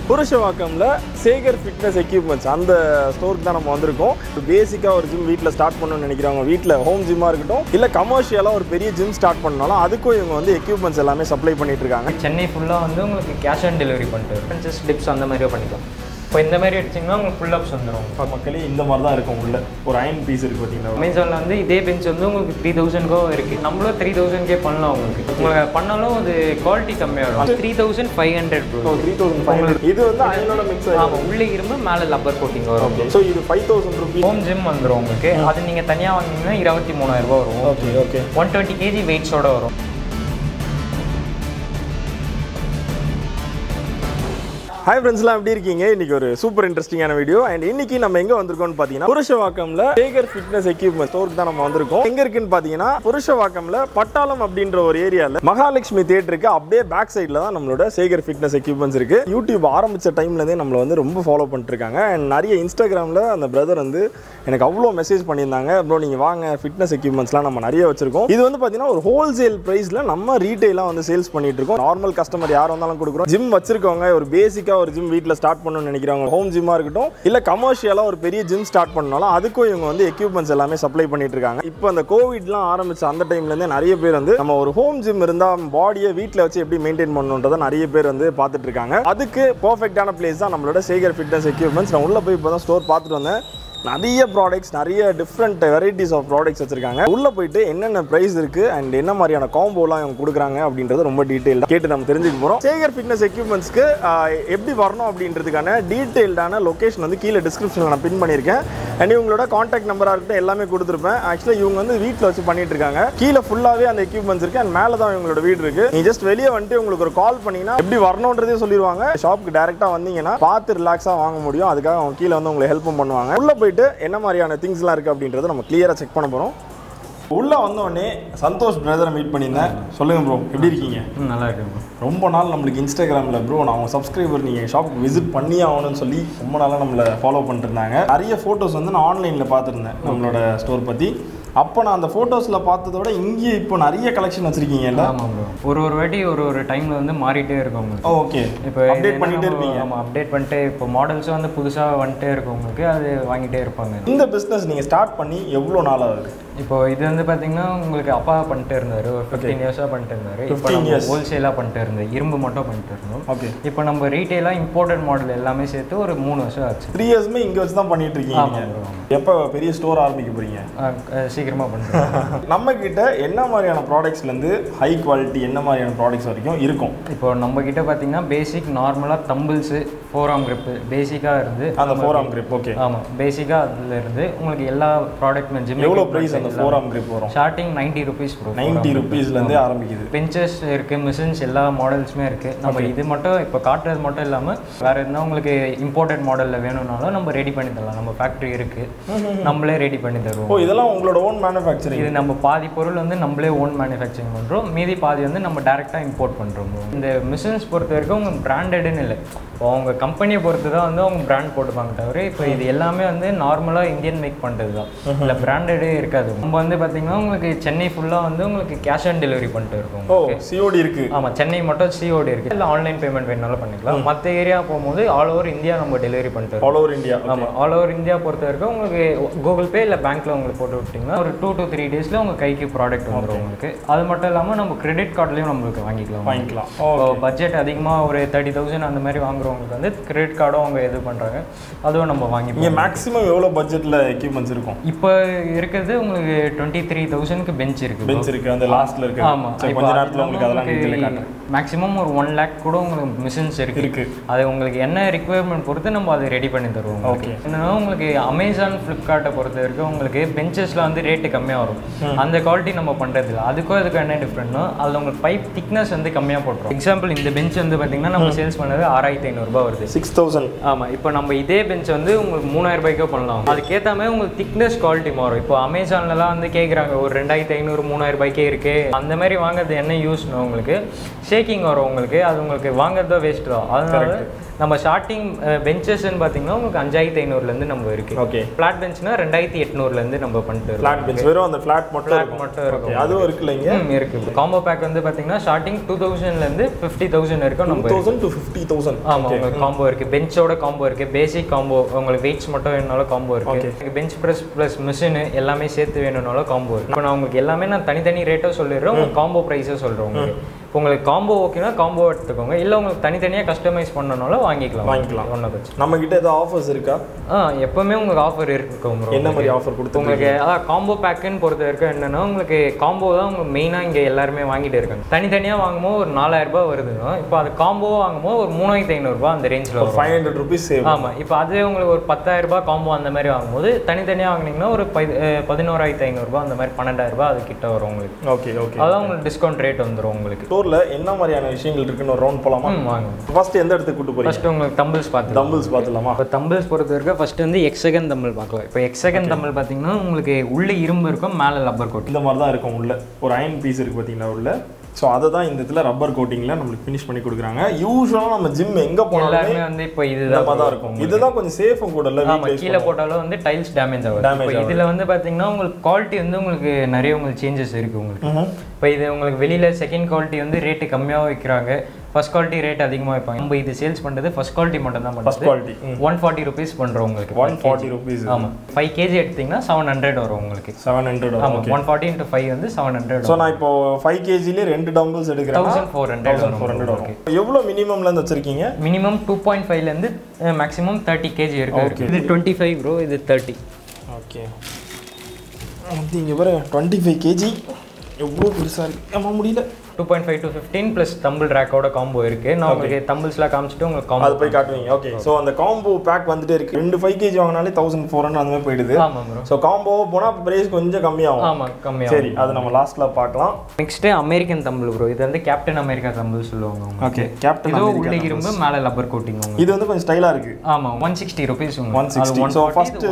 புருஷவாக்கம்ல Sekar fitness equipments அந்த ஸ்டோருக்கு தான் நம்ம வந்திருக்கோம். பேசிக்காக ஒரு ஜிம் வீட்டில் ஸ்டார்ட் பண்ணணும்னு நினைக்கிறவங்க, வீட்டில் ஹோம் ஜிம்மாக இருக்கட்டும், இல்லை கமர்ஷியலாக ஒரு பெரிய ஜிம் ஸ்டார்ட் பண்ணாலும் அதுக்கும் இவங்க வந்து எக்யூப்மெண்ட்ஸ் எல்லாமே சப்ளை பண்ணிட்டு இருக்காங்க. சென்னை ஃபுல்லாக வந்து உங்களுக்கு கேஷ் ஆன் டெலிவரி பண்ணிட்டு ஜஸ்ட் டிப்ஸ் அந்த மாதிரியே பண்ணிக்கலாம். இப்போ இந்த மாதிரி எடுத்திங்கன்னா உங்களுக்கு ஃபுல் அப்ஸ் வந்துடும். இப்போ மக்களே இந்த மாதிரி தான் இருக்கும். உள்ள ஒரு அயன் பீஸ் இருக்குது பார்த்தீங்கன்னா. அமேசானில் வந்து இதே பெஞ்ச் வந்து உங்களுக்கு 3000 இருக்குது. நம்மளும் 3000 பண்ணலாம். உங்களுக்கு பண்ணாலும் அது குவாலிட்டி கம்மியாக இருக்கும். 3500 ப்ரோ. 3500. இது வந்து அயனோட மிக்ஸ் ஆகும். ஆமாம், உள்ளே இரும்பு மேலே லப்பர் கோட்டிங் வரும். ஸோ இது 5000 ரூபீஸ். ஹோம் ஜிம் வந்துடும் உங்களுக்கு. அது நீங்கள் தனியாக வாங்கினீங்கன்னா 23000 வரும். ஓகே 120 kg வெயிட்ஸோட வரும். ஹாய் ஃப்ரெண்ட்ஸ்லாம், எப்படி இருக்கீங்க? இன்னைக்கு ஒரு சூப்பர் இன்ட்ரெஸ்டிங்கான வீடியோ. அண்ட் இன்னைக்கு நம்ம எங்கே வந்திருக்கோம்னு பார்த்தீங்கன்னா புருஷவாக்கம்ல சேகர் ஃபிட்னஸ் எக்யூப்மெண்ட் ஸ்டோருக்கு தான் நம்ம வந்திருக்கோம். எங்கே இருக்குன்னு பார்த்தீங்கன்னா புருஷவாக்கம்ல பட்டாளம் அப்படின்ற ஒரு ஏரியாவில் மகாலட்சுமி தியேட்டருக்கு அப்படியே பேக் சைடில் தான் நம்மளோட சேகர் ஃபிட்னஸ் எக்யூப்மெண்ட்ஸ் இருக்கு. யூடியூப் ஆரம்பித்த டைம்லேருந்தே நம்மளை வந்து ரொம்ப ஃபாலோ பண்ணிட்டு இருக்காங்க. அண்ட் நிறைய இன்ஸ்டாகிராமில் அந்த பிரதர் வந்து எனக்கு அவ்வளோ மெசேஜ் பண்ணியிருந்தாங்க, ப்ரோ நீங்கள் வாங்க ஃபிட்னஸ் எக்யூப்மெண்ட்ஸ்லாம் நம்ம நிறைய வச்சிருக்கோம். இது வந்து பார்த்தீங்கன்னா ஒரு ஹோல்சேல் ப்ரைஸில் நம்ம ரீட்டெயிலாக வந்து சேல்ஸ் பண்ணிட்டு இருக்கோம். நார்மல் கஸ்டமர் யார் வந்தாலும் கொடுக்குறோம். ஜிம் வச்சிருக்கவங்க, ஒரு பேசிக்காக ஒரு ஜிம் வீட்டில் ஸ்டார்ட் பண்ணணும்னு நினைக்கிறவங்க, ஹோம் ஜிம்மாக இருக்கட்டும், இல்லை கமர்ஷியலாக ஒரு பெரிய ஜிம் ஸ்டார்ட் பண்ணாலும் அதுக்கும் இவங்க வந்து எக்யூப்மெண்ட்ஸ் எல்லாமே சப்ளை பண்ணிட்டு இருக்காங்க. இப்போ அந்த கோவிட்லாம் ஆரம்பிச்ச அந்த டைம்லேருந்தே நிறைய பேர் வந்து நம்ம ஒரு ஹோம் ஜிம் இருந்தால் பாடியை வீட்டில் வச்சு எப்படி மெயின்டைன் பண்ணணுன்றதை நிறைய பேர் வந்து பார்த்துட்டு இருக்காங்க. அதுக்கு பர்ஃபெக்டான பிளேஸ் தான் நம்மளோட சேகர் ஃபிட்னஸ் எக்யூப்மெண்ட்ஸ். நான் உள்ளே போய் இப்போ தான் ஸ்டோர் பார்த்துட்டு வந்தேன். நிறைய ப்ராடக்ட்ஸ், நிறைய டிஃப்ரெண்ட் வெரைட்டிஸ் ஆஃப் ப்ராடக்ட்ஸ் வச்சிருக்காங்க. உள்ள போயிட்டு என்னென்ன ப்ரைஸ் இருக்கு அண்ட் என்ன மாதிரியான காம்போலாம் இவங்க கொடுக்குறாங்க அப்படின்றது ரொம்ப டீட்டெயிலாக கேட்டு நம்ம தெரிஞ்சுக்க போகிறோம். சேகர் ஃபிட்னஸ் எக்யூப்மெண்ட்ஸ்க்கு எப்படி வரணும் அப்படின்றதுக்கான டீட்டெயில்டான லொகேஷன் வந்து கீழே டிஸ்கிரிப்ஷனில் நான் பின் பண்ணியிருக்கேன். அண்ட் இவங்களோட காண்டாக்ட் நம்பராக இருக்கட்டும் எல்லாமே கொடுத்துருப்பேன். ஆக்சுவலாக இவங்க வந்து வீட்டில் வச்சு பண்ணிட்டு இருக்காங்க. கீழே ஃபுல்லாகவே அந்த எக்யூப்மெண்ட்ஸ் இருக்கு. அண்ட் மேலே தான் இவங்களோட வீடு இருக்கு. நீ ஜஸ்ட் வெளியே வந்துட்டு உங்களுக்கு ஒரு கால் பண்ணிங்கன்னா எப்படி வரணுன்றதே சொல்லிடுவாங்க. ஷாப்புக்கு டேரெக்டாக வந்தீங்கன்னா பார்த்து ரிலாக்ஸாக வாங்க முடியும். அதுக்காக அவங்க கீழே வந்து உங்களுக்கு ஹெல்ப்பும் பண்ணுவாங்க. உள்ள போயிட்டு என்ன மாதிரியான திங்ஸ்லாம் இருக்குது அப்படின்றத நம்ம கிளியராக செக் பண்ண போகிறோம். உள்ளே வந்தோடனே சந்தோஷ் பிரதரை மீட் பண்ணியிருந்தேன். சொல்லுங்கள் ப்ரோ, எப்படி இருக்கீங்க? நல்லா இருக்கு ப்ரோ. ரொம்ப நாள் நம்மளுக்கு இன்ஸ்டாகிராமில் ப்ரோ நான் அவங்க சப்ஸ்கிரைபர், நீங்கள் ஷாப்புக்கு விசிட் பண்ணி ஆகணும்னு சொல்லி ரொம்ப நாளாக நம்மளை ஃபாலோ பண்ணிட்டுருந்தாங்க. நிறைய ஃபோட்டோஸ் வந்து நான் ஆன்லைனில் பார்த்துருந்தேன் நம்மளோட ஸ்டோர் பற்றி. அப்போ நான் அந்த ஃபோட்டோஸில் பார்த்ததோட இங்கே இப்போ நிறைய கலெக்ஷன் வச்சுருக்கீங்கல்ல? ஆமாம் ப்ரோ. ஒரு வாட்டி ஒரு டைமில் வந்து மாறிட்டே இருக்கும் உங்களுக்கு. ஓகே, இப்போ அப்டேட் பண்ணிகிட்டே இருப்பீங்க. ஆமாம், அப்டேட் பண்ணிட்டு இப்போ மாடல்ஸும் வந்து புதுசாக வந்துட்டே இருக்கும் உங்களுக்கு. அது வாங்கிட்டே இருப்பாங்க. இந்த பிஸ்னஸ் நீங்கள் ஸ்டார்ட் பண்ணி எவ்வளோ நாள் ஆகுது? இப்போ இது வந்து பார்த்தீங்கன்னா உங்களுக்கு அப்பா பண்ணிட்டு இருந்தார். ஒரு 15 இயர்ஸாக பண்ணிட்டு இருந்தார். இப்போ நம்ம ஹோல்சேலாக பண்ணிட்டு இருந்தோம். இரும்பு மட்டும் பண்ணிட்டு இருந்தோம். ஓகே. இப்போ நம்ம ரீட்டெயிலாக இம்போர்ட்டட் மாடல் எல்லாமே சேர்த்து ஒரு 3 வருஷம் ஆச்சு. 3 இயர்ஸ்மே இங்கே வச்சு தான் பண்ணிட்டு இருக்கீங்க. எப்போ பெரிய ஸ்டோர் ஆரம்பிக்க போறீங்க? சீக்கிரமாக பண்ணுறோம். நம்ம கிட்ட என்ன மாதிரியான ப்ராடக்ட்ஸ்லேருந்து ஹை குவாலிட்டி என்ன மாதிரியான ப்ராடக்ட்ஸ் வரைக்கும் இருக்கும்? இப்போ நம்ம கிட்ட பார்த்தீங்கன்னா பேசிக் நார்மலாக தம்பிள்ஸு, ஃபோராம் கிரிப்பு பேசிக்காக இருந்து அந்த ஃபோராம் கிரிப். ஓகே. ஆமாம், பேசிக்காக அதில் இருந்து உங்களுக்கு எல்லா ப்ராடக்ட்மே ஜிம். எவ்வளோ ப்ரைஸ் அந்த ஃபோராம் கிரிப் வரும்? Starting 90 rupees bro. 90 ருபீஸ்லேருந்தே ஆரம்பிக்குது. பெஞ்சஸ் இருக்குது, மிஷின்ஸ், எல்லா மாடல்ஸுமே இருக்குது. நம்ம இது மட்டும் இப்போ காட்டுறது மட்டும் இல்லாமல் வேறு எதுனா உங்களுக்கு இம்போர்ட்டட் மாடலில் வேணும்னாலும் நம்ம ரெடி பண்ணி தரலாம். நம்ம ஃபேக்ட்ரி இருக்குது, நம்மளே ரெடி பண்ணி தருவோம். ஓ, இதெல்லாம் உங்களோட ஓன் மேனுஃபேக்சரிங்? இது நம்ம பாதி பொருள் வந்து நம்மளே ஓன் மேனுஃபேக்சரிங் பண்ணுறோம், மீதி பாதி வந்து நம்ம டேரெக்டாக இம்போர்ட் பண்ணுறோம். இந்த மிஷின்ஸ் பொறுத்த வரைக்கும் அவங்க பிராண்டடுன்னு இல்லை. இப்போ அவங்க கம்பெனியை பொறுத்து தான் வந்து அவங்க பிராண்ட் போட்டுப்பாங்க தவிர இப்போ இது எல்லாமே வந்து நார்மலாக இந்தியன் மேக் பண்ணுறது தான். இல்லை பிராண்டடே இருக்காது. நம்ம வந்து பார்த்தீங்கன்னா உங்களுக்கு சென்னை ஃபுல்லாக வந்து உங்களுக்கு கேஷ் ஆன் டெலிவரி பண்ணிட்டு இருக்கோம். ஓ, சிஓடி இருக்குது? ஆமாம், சென்னை மட்டும் சிஓடி இருக்குது. இல்லை ஆன்லைன் பேமெண்ட் வேணாலும் பண்ணிக்கலாம். மற்ற ஏரியா போகும்போது ஆல் ஓவர் இந்தியா நம்ம டெலிவரி பண்ணிட்டு இருக்கோம். All over India? ஆமாம், ஆல் ஓவர் இந்தியா பொறுத்த வரைக்கும் உங்களுக்கு கூகுள் பே இல்லை பேங்க்கில் உங்களுக்கு போட்டு விட்டிங்கன்னா ஒரு 2 to 3 டேஸில் உங்கள் கைக்கு ப்ராடக்ட் வந்துடும் உங்களுக்கு. அது மட்டும் இல்லாமல் நம்ம கிரெடிட் கார்ட்லேயும் நம்மளுக்கு வாங்கிக்கலாம். பட்ஜெட் அதிகமாக ஒரு 30,000 அந்த மாதிரி வாங்குறவங்களுக்கு வந்து கிரெடிட் கார்டும் அவங்க இது பண்ணுறாங்க. அதுவும் நம்ம வாங்கி. மேக்ஸிமம் எவ்வளோ பட்ஜெட்டில் எக்யூப்மெண்ட்ஸ் இருக்கும்? இப்போ இருக்கிறது உங்களுக்கு 23,000க்கு பெஞ்ச் இருக்குது. அந்த லாஸ்ட்டில் இருக்குது. ஆமாம், கொஞ்ச நேரத்தில் உங்களுக்கு அதெல்லாம் மேக்ஸிமம் ஒரு 1 lakh கூட உங்களுக்கு மிஷின்ஸ் இருக்குது. அது உங்களுக்கு என்ன ரிக்குவயர்மெண்ட் பொறுத்து நம்ம அதை ரெடி பண்ணி தருவோம். ஓகே. என்னன்னா உங்களுக்கு அமேசான், ஃப்ளிப்கார்ட்டை பொறுத்த வரைக்கும் உங்களுக்கு பெஞ்சஸில் வந்து ரேட்டு கம்மியாக வரும். அந்த குவாலிட்டி நம்ம பண்ணுறது இல்லை. அதுக்கும் என்ன டிஃப்ரெண்ட்னா அதில் உங்களுக்கு பைப் திக்னஸ் வந்து கம்மியாக போட்டுரும். எக்ஸாம்பிள் இந்த பெஞ்ச் வந்து பார்த்தீங்கன்னா நம்ம சேல்ஸ் பண்ணது 6500 வருது. 6000. ஆமாம். இப்போ நம்ம இதே பெஞ்ச் வந்து உங்களுக்கு 3000 ரூபாய்க்கே பண்ணலாம். அதுக்கேற்ற மாதிரி உங்களுக்கு திக்னஸ் குவாலிட்டி மாறும். இப்போ அமேசான்லலாம் வந்து கேட்குறாங்க ஒரு 2500 3000 ரூபாய்க்கே இருக்குது. அந்த மாதிரி வாங்குறது என்ன யூஸ்னா உங்களுக்கு ஷேக்கிங் வரும் உங்களுக்கு, அது உங்களுக்கு வாங்குறதோ வேஸ்ட் தான். அதனால நம்ம ஸ்டார்டிங் பெஞ்சஸ்ன்னு பார்த்தீங்கன்னா உங்களுக்கு 5500 நம்ம இருக்கு. ஓகே. ஃபிளாட் பெஞ்ச்னா 2800 நம்ம பண்ணிட்டு ஃபிளாட் பெஞ்ச் வெறும் அந்த ஃபிளாட் மட்டும் இருக்கும். அதுவும் இருக்குல்லைங்க? இருக்கு. காம்போ பேக் வந்து பார்த்தீங்கன்னா ஸ்டார்டிங் 2000 50,000 வரைக்கும் நம்ம 2000 to 50,000. ஆமா, உங்களுக்கு காம்போ இருக்கு. பெஞ்சோட காம்போ இருக்கு, பேசிக் காம்போ, உங்களுக்கு வெயிட்ஸ் மட்டும் வேணும்னாலும் காம்போ இருக்கு. பெஞ்ச் பிரஸ் ப்ளஸ் மிஷின் எல்லாமே சேர்த்து வேணும்னாலும் காம்போ இருக்கு. இப்போ நான் உங்களுக்கு எல்லாமே நான் தனித்தனி ரேட்டோ சொல்லிடுறேன், உங்களுக்கு காம்போ ப்ரைஸோ சொல்கிறேன். உங்களுக்கு இப்போ உங்களுக்கு காம்போ ஓகேனா காம்போ எடுத்துக்கோங்க, இல்லை உங்களுக்கு தனித்தனியாக கஸ்டமைஸ் பண்ணனால வாங்கிக்கலாம். ஒன்றும் பிரச்சனை. நம்ம கிட்ட ஏதாவது ஆஃபர்ஸ் இருக்கா? எப்பவுமே உங்களுக்கு ஆஃபர் இருக்கும். என்ன மாதிரி ஆஃபர் கொடுத்து உங்களுக்கு காம்போ பேக்குன்னு பொறுத்த வரைக்கும் என்னன்னா உங்களுக்கு காம்போ தான் உங்களுக்கு மெயினாக இங்கே எல்லாருமே வாங்கிட்டு இருக்காங்க. தனித்தனியாக வாங்கும்போது ஒரு 4000 ரூபாய் வருதுன்னா, இப்போ அது காம்போவாக வாங்கும்போது ஒரு 3500 ரூபாய் அந்த ரேஞ்சில் 500 rupees சேவ். ஆமாம். இப்போ அதுவே உங்களுக்கு ஒரு 10,000 ரூபாய் காம்போ அந்த மாதிரி வாங்கும்போது தனித்தனியாக வாங்கினீங்கன்னா ஒரு 11,500 ரூபாய் அந்த மாதிரி 12,000 ரூபாய் அது கிட்ட வரும் உங்களுக்கு. Okay okay. அதான் உங்களுக்கு டிஸ்கவுண்ட் ரேட் வந்துடும். உங்களுக்கு ஸ்டோரில் என்ன மாதிரியான விஷயங்கள் இருக்குன்னு ஒரு ரவுண்ட் போலாமா? வாங்க. ஃபர்ஸ்ட் எந்த இடத்துக்கு கூட்டு போறீங்க? ஃபர்ஸ்ட் உங்களுக்கு தம்பிள்ஸ் பார்த்துலாமா? இப்போ தம்பிள்ஸ் பொறுத்த வரைக்கும் ஃபர்ஸ்ட் வந்து எக்ஸகன் தம்பிள் பார்க்கலாம். இப்போ எக்ஸகன் தம்பிள் பார்த்தீங்கன்னா உங்களுக்கு உள்ள இரும்பு இருக்கும், மேலே ரப்பர் கோட் இந்த மாதிரி தான் இருக்கும். உள்ள ஒரு அயன் பீஸ் இருக்கு பார்த்தீங்கன்னா உள்ள. ஸோ அதை தான் இந்த இடத்துல ரப்பர் கோட்டிங்கில் நம்மளுக்கு ஃபினிஷ் பண்ணி கொடுக்குறாங்க. யூஸ்வலாக நம்ம ஜிம் எங்கே போனாலுமே வந்து இப்போ இதுதான் தான் இருக்கும். இதுதான் கொஞ்சம் சேஃபும் கூட இல்லை. கீழே போட்டாலும் வந்து டைல்ஸ் டேமேஜ் ஆகும். இதில் வந்து பார்த்தீங்கன்னா உங்களுக்கு குவாலிட்டி வந்து உங்களுக்கு நிறைய உங்களுக்கு சேஞ்சஸ் இருக்குது உங்களுக்கு. இப்போ இது உங்களுக்கு வெளியில் செகண்ட் குவாலிட்டி வந்து ரேட்டு கம்மியாக வைக்கிறாங்க, ஃபர்ஸ்ட் குவாலிட்டி ரேட் அதிகமாக வைப்பாங்க. நம்ம இது சேல்ஸ் பண்ணுறது ஃபர்ஸ்ட் குவாலிட்டி மட்டும் தான். ஃபர்ஸ்ட் குவாலிட்டி 140 rupees பண்ணுறோம் உங்களுக்கு. 140 rupees. ஆமாம். 5 kg எடுத்தீங்கன்னா 700 வரும் உங்களுக்கு. 700 வரும். ஆமாம். 140 into 5 வந்து 700. ஸோ நான் இப்போ 5 kgலே 2 டம்பிள்ஸ் எடுக்கிறேன். 1400 வரும். எவ்வளோ மினிமம்லேருந்து வச்சிருக்கீங்க? மினிமம் 2.5லேருந்து மேக்ஸிமம் 30 kg இருக்கு. இது 25 ப்ரோ, இது 30. ஓகே. இங்கே பாரு 25 kg எவ்வளோ பெருசாக இருக்குது. ஆமாம் முடியல. 2.5 to 15 ப்ளஸ் தம்பிள் ரேக்கோட காம்போ இருக்கு. நான் உங்களுக்கு தம்பிள்ஸ்லாம் காமிச்சிட்டு உங்களுக்கு காம்போ அது போய் காட்டுவீங்க. ஓகே. ஸோ அந்த காம்போ பேக் வந்துட்டே இருக்கு. 2 5 kg வாங்கினாலே 1400 அந்த மாதிரி போயிடுது. ஆமாம் ப்ரோ. ஸோ காம்போ போனால் பிரைஸ் கொஞ்சம் கம்மியாகும். ஆமாம், கம்மியாகும். சரி, அது நம்ம லாஸ்ட்டில் பார்க்கலாம். Next American dumbbell bro. இது வந்து கேப்டன் அமெரிக்கா தம்பிள் சொல்லுவாங்க. ஓகே. கேப்டன் இது உள்ள இரும்பு, மேலே ரப்பர் கோட்டிங். இது வந்து கொஞ்சம் ஸ்டைலாக இருக்கு. ஆமாம். 160 rupees. 160. ஸோ ஃபர்ஸ்ட்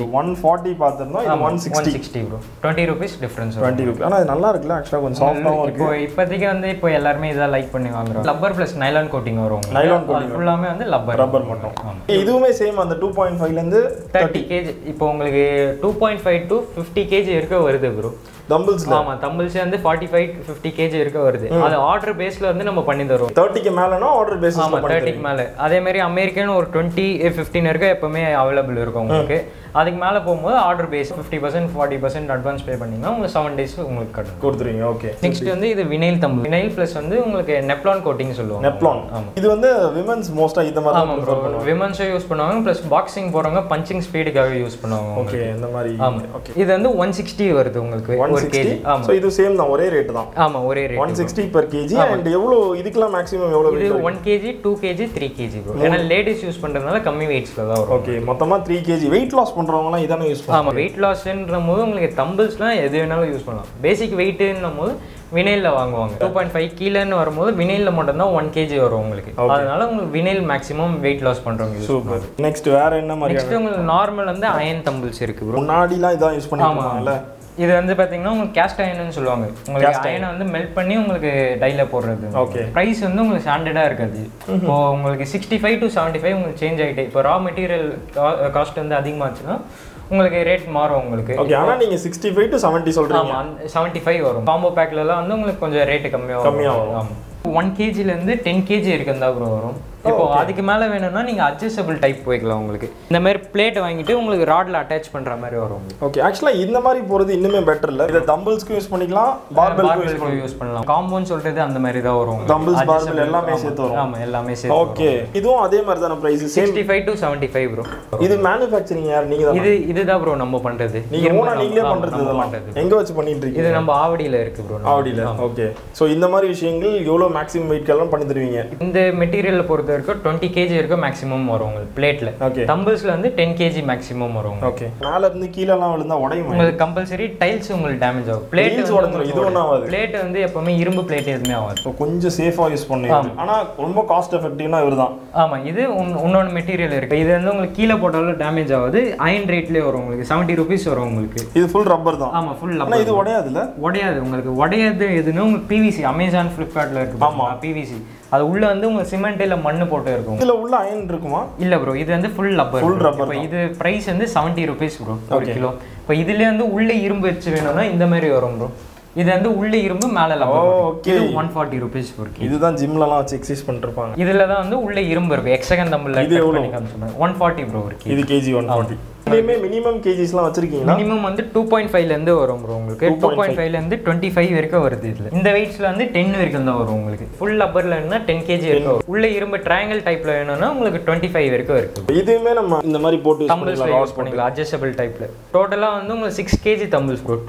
140 பார்த்துருந்தோம், இது 160 ப்ரோ. 20 rupees difference. 20 rupees. ஆனால் இது நல்லா இருக்குல்ல, ஆக்சுவலாக கொஞ்சம் சாஃப்டாகவும் இருக்கு. இப்போதைக்கு வந்து இப்போ எல்லாருமே இதான் லைக் பண்ணி வாங்குறோம். ரப்பர் ப்ளஸ் நைலான் கோட்டிங் வரும். நைலான் கோட்டிங் ஃபுல்லாமே வந்து ரப்பர் மட்டும். இதுவுமே சேம் அந்த 2.5லேருந்து 30 kg. இப்போ உங்களுக்கு 2.5 to 50 kg இருக்க வருது ப்ரோ தம்பிள்ஸ்ல. ஆமா, தம்பிள்ஸ் வந்து 45 50 kg இருக்க வருது. அது ஆர்டர் பேஸ்ல வந்து நம்ம பண்ணி தருவோம். 30க்கு மேலனா ஆர்டர் பேஸ்ல பண்ணி தருவோம். 30க்கு மேல. அதே மாதிரி அமெரிக்கன் ஒரு 20 15 இருக்க எப்பவுமே அவைலபிள் இருக்கும் உங்களுக்கு. அதுக்கு மேலே போகும்போது ஆர்டர் பேஸ் 50% 40% அட்வான்ஸ் பே பண்ணிங்கன்னா உங்களுக்கு 7 days உங்களுக்கு கட்டணும் கொடுத்துருவீங்க. ஓகே. நெக்ஸ்ட் வந்து இது வினைல் தம்பிள். வினைல் ப்ளஸ் வந்து உங்களுக்கு நெப்லான் கோட்டிங் சொல்லுவாங்க. நெப்லான். ஆமாம். இது வந்து விமென்ஸ் மோஸ்ட்டாக இந்த மாதிரி தான் ப்ரிஃபர் பண்ணுவாங்க. விமென்ஸும் யூஸ் பண்ணுவாங்க, ப்ளஸ் பாக்ஸிங் போகிறவங்க பஞ்சிங் ஸ்பீடுக்காக யூஸ் பண்ணுவாங்க. ஓகே. இந்த மாதிரி. ஆமாம். ஓகே. இது வந்து 160 வருது உங்களுக்கு ஒரு கேஜி. ஆமாம். ஸோ இது சேம் தான், ஒரே ரேட் தான். ஆமாம், ஒரே ரேட் 160 per kg. அண்ட் எவ்வளோ இதுக்கெல்லாம் மேக்ஸிமம் எவ்வளோ? இது 1 kg 2 kg 3 kg ப்ரோ. ஏன்னா லேடிஸ் யூஸ் பண்ணுறதுனால கம்மி வெயிட்ஸில் தான் வரும். ஓகே. மொத்தமாக 3 kg. வெயிட் லாஸ் பண்ணுறவங்களாம் இதானே யூஸ் பண்ணுவாங்க. ஆமாம், வெயிட் லாஸ்ன்ற போது உங்களுக்கு தம்பிள்ஸ்லாம் எது வேணாலும் யூஸ் பண்ணலாம். பேசிக் வெயிட்டுன்னும் போது வினைலில் வாங்குவாங்க. 2.5 கீழன்னு வரும்போது வினைலில் மட்டும்தான் 1 kg வரும் உங்களுக்கு. அதனால உங்களுக்கு வினைல் மேக்ஸிமம் வெயிட் லாஸ் பண்ணுறவங்க. சூப்பர். நெக்ஸ்ட் வேற என்ன மாதிரி? நெக்ஸ்ட் உங்களுக்கு நார்மல் வந்து அயன் தம்பிள்ஸ் இருக்கு ப்ரோ. முன்னாடிலாம் இதான் யூஸ் பண்ணுவாங்கல்ல. இது வந்து பார்த்தீங்கன்னா உங்களுக்கு கேஸ்ட் அயன்னு சொல்லுவாங்க. உங்களுக்கு அயனை வந்து மெல்ட் பண்ணி உங்களுக்கு டைல போடுறது. ஓகே. ப்ரைஸ் வந்து உங்களுக்கு ஸ்டாண்டர்டாக இருக்காது. இப்போ உங்களுக்கு 65 to 75 உங்களுக்கு சேஞ்ச் ஆகிட்டே. இப்போ ரா மெட்டீரியல் காஸ்ட் வந்து அதிகமாச்சுன்னா உங்களுக்கு ரேட் மாறும் உங்களுக்கு. ஓகே. ஆனால் நீங்கள் 65 to 70 சொல்கிறீங்க. ஆமாம், 75 வரும். காம்போ பேக்லலாம் வந்து உங்களுக்கு கொஞ்சம் ரேட்டு கம்மியாக வரும். ஆமாம். 1 kgலேருந்து 10 kg இருக்குந்தா ப்ரோ வரும். இப்போ அதுக்கு மேலே வேணும்னா நீங்கள் அட்ஜஸ்டபிள் டைப் போய்க்கலாம். உங்களுக்கு இந்த மாதிரி பிளேட் வாங்கிட்டு உங்களுக்கு ராட்ல அட்டாச் பண்ணுற மாதிரி வரும். ஓகே. ஆக்சுவலாக இந்த மாதிரி போகிறது இன்னுமே பெட்டர் இல்லை. இதை தம்பிள்ஸ்க்கும் யூஸ் பண்ணிக்கலாம், பார்பெல்க்கும் யூஸ் பண்ணலாம். காம்போன்னு சொல்கிறது அந்த மாதிரி தான் வரும். தம்பிள்ஸ் பார்பெல் எல்லாமே சேர்த்து வரும். ஆமாம், எல்லாமே சேர்த்து. ஓகே. இதுவும் அதே மாதிரி தான பிரைஸ்? 65 to 75 bro. இது மேனுஃபேக்சரிங் யார் நீங்க தான்? இதுதான் ப்ரோ நம்ம பண்ணுறது. நீங்கள் ஓனா நீங்களே பண்ணுறது. எங்கே வச்சு பண்ணிட்டு இருக்கீங்க? இது நம்ம ஆவடியில் இருக்குது ப்ரோ. ஆவடியில். ஓகே. ஸோ இந்த மாதிரி விஷயங்கள் எவ்வளோ மேக்ஸிமம் வெயிட்கெல்லாம் பண்ணி தருவீங்க? இந்த மெட்டீரியலை பொறுத்த வரைக்கும் 20 kg வரைக்கும் மேக்ஸிமம் வரும் உங்களுக்கு பிளேட்ல. தம்பிள்ஸ்ல வந்து 10 kg மேக்ஸிமம் வரும். ஓகே. மேல இருந்து கீழ எல்லாம் விழுந்தா உடையும். உங்களுக்கு கம்பல்சரி டைல்ஸ் உங்களுக்கு டேமேஜ் ஆகும். பிளேட் உடைஞ்சிரும். இது ஒண்ணு ஆகாது. பிளேட் வந்து எப்பவுமே இரும்பு பிளேட் எதுமே ஆகாது. கொஞ்சம் சேஃபா யூஸ் பண்ணுவீங்க. ஆனா ரொம்ப காஸ்ட் எஃபெக்டிவ்னா இதுதான். ஆமா, இது உன்னோட மெட்டீரியல் இருக்கு. இது வந்து உங்களுக்கு கீழ போட்டாலும் டேமேஜ் ஆகாது. அயன் ரேட்லயே வரும் உங்களுக்கு 70 rupees வரும் உங்களுக்கு. இது ஃபுல் ரப்பர் தான். ஆமா, ஃபுல் ரப்பர். ஆனா இது உடையாதுல? உடையாது. உங்களுக்கு உடையாது எதுனா உங்களுக்கு PVC Amazon Flipkartல இருக்கு. ஆமா, PVC. அது உள்ள வந்து உங்க சிமெண்ட் இல்ல மண்ணு போட்டு இருக்கும். இதுல உள்ள அயன் இருக்குமா? இல்ல ப்ரோ, இது வந்து ஃபுல் ரப்பர். இப்போ இது பிரைஸ் வந்து 70 rupees ப்ரோ ஒரு கிலோ. இப்போ இதுல வந்து உள்ள இரும்பு வச்சு வேணும்னா இந்த மாதிரி வரும் ப்ரோ. இது வந்து உள்ள இரும்பு மேல ரப்பர். ஓகே. 140 rupees ஒரு கிலோ. இதுதான் ஜிம்லலாம் வச்சு எக்ஸர்சைஸ் பண்ணிருப்பாங்க. இதுல தான் வந்து உள்ள இரும்பு இருக்கு. எக்ஸகன் தம்பிள்ல இது எவ்வளவு? 140 ப்ரோ ஒரு கிலோ. இது கேஜி 140. இதுலயே மினிமம் கேஜிஸ்லாம் வச்சிருக்கீங்களா? மினிமம் வந்து 2.5 ல இருந்து வரும் ப்ரோ உங்களுக்கு. 2.5 ல இருந்து 25 வரைக்கும் வருது இதுல. இந்த வெயிட்ஸ்ல வந்து 10 வரைக்கும் தான் வரும் உங்களுக்கு. ஃபுல் ரப்பர்ல இருந்தா 10 kg வரைக்கும் வரும். உள்ள இரும்பு ட்ரையாங்கிள் டைப்ல வேணும்னா உங்களுக்கு 25 வரைக்கும் இருக்கு. இதுமே நம்ம இந்த மாதிரி போட்டு யூஸ் பண்ணிக்கலாம் அட்ஜஸ்டபிள் டைப்ல. டோட்டலா வந்து உங்களுக்கு 6 kg dumbbells bro.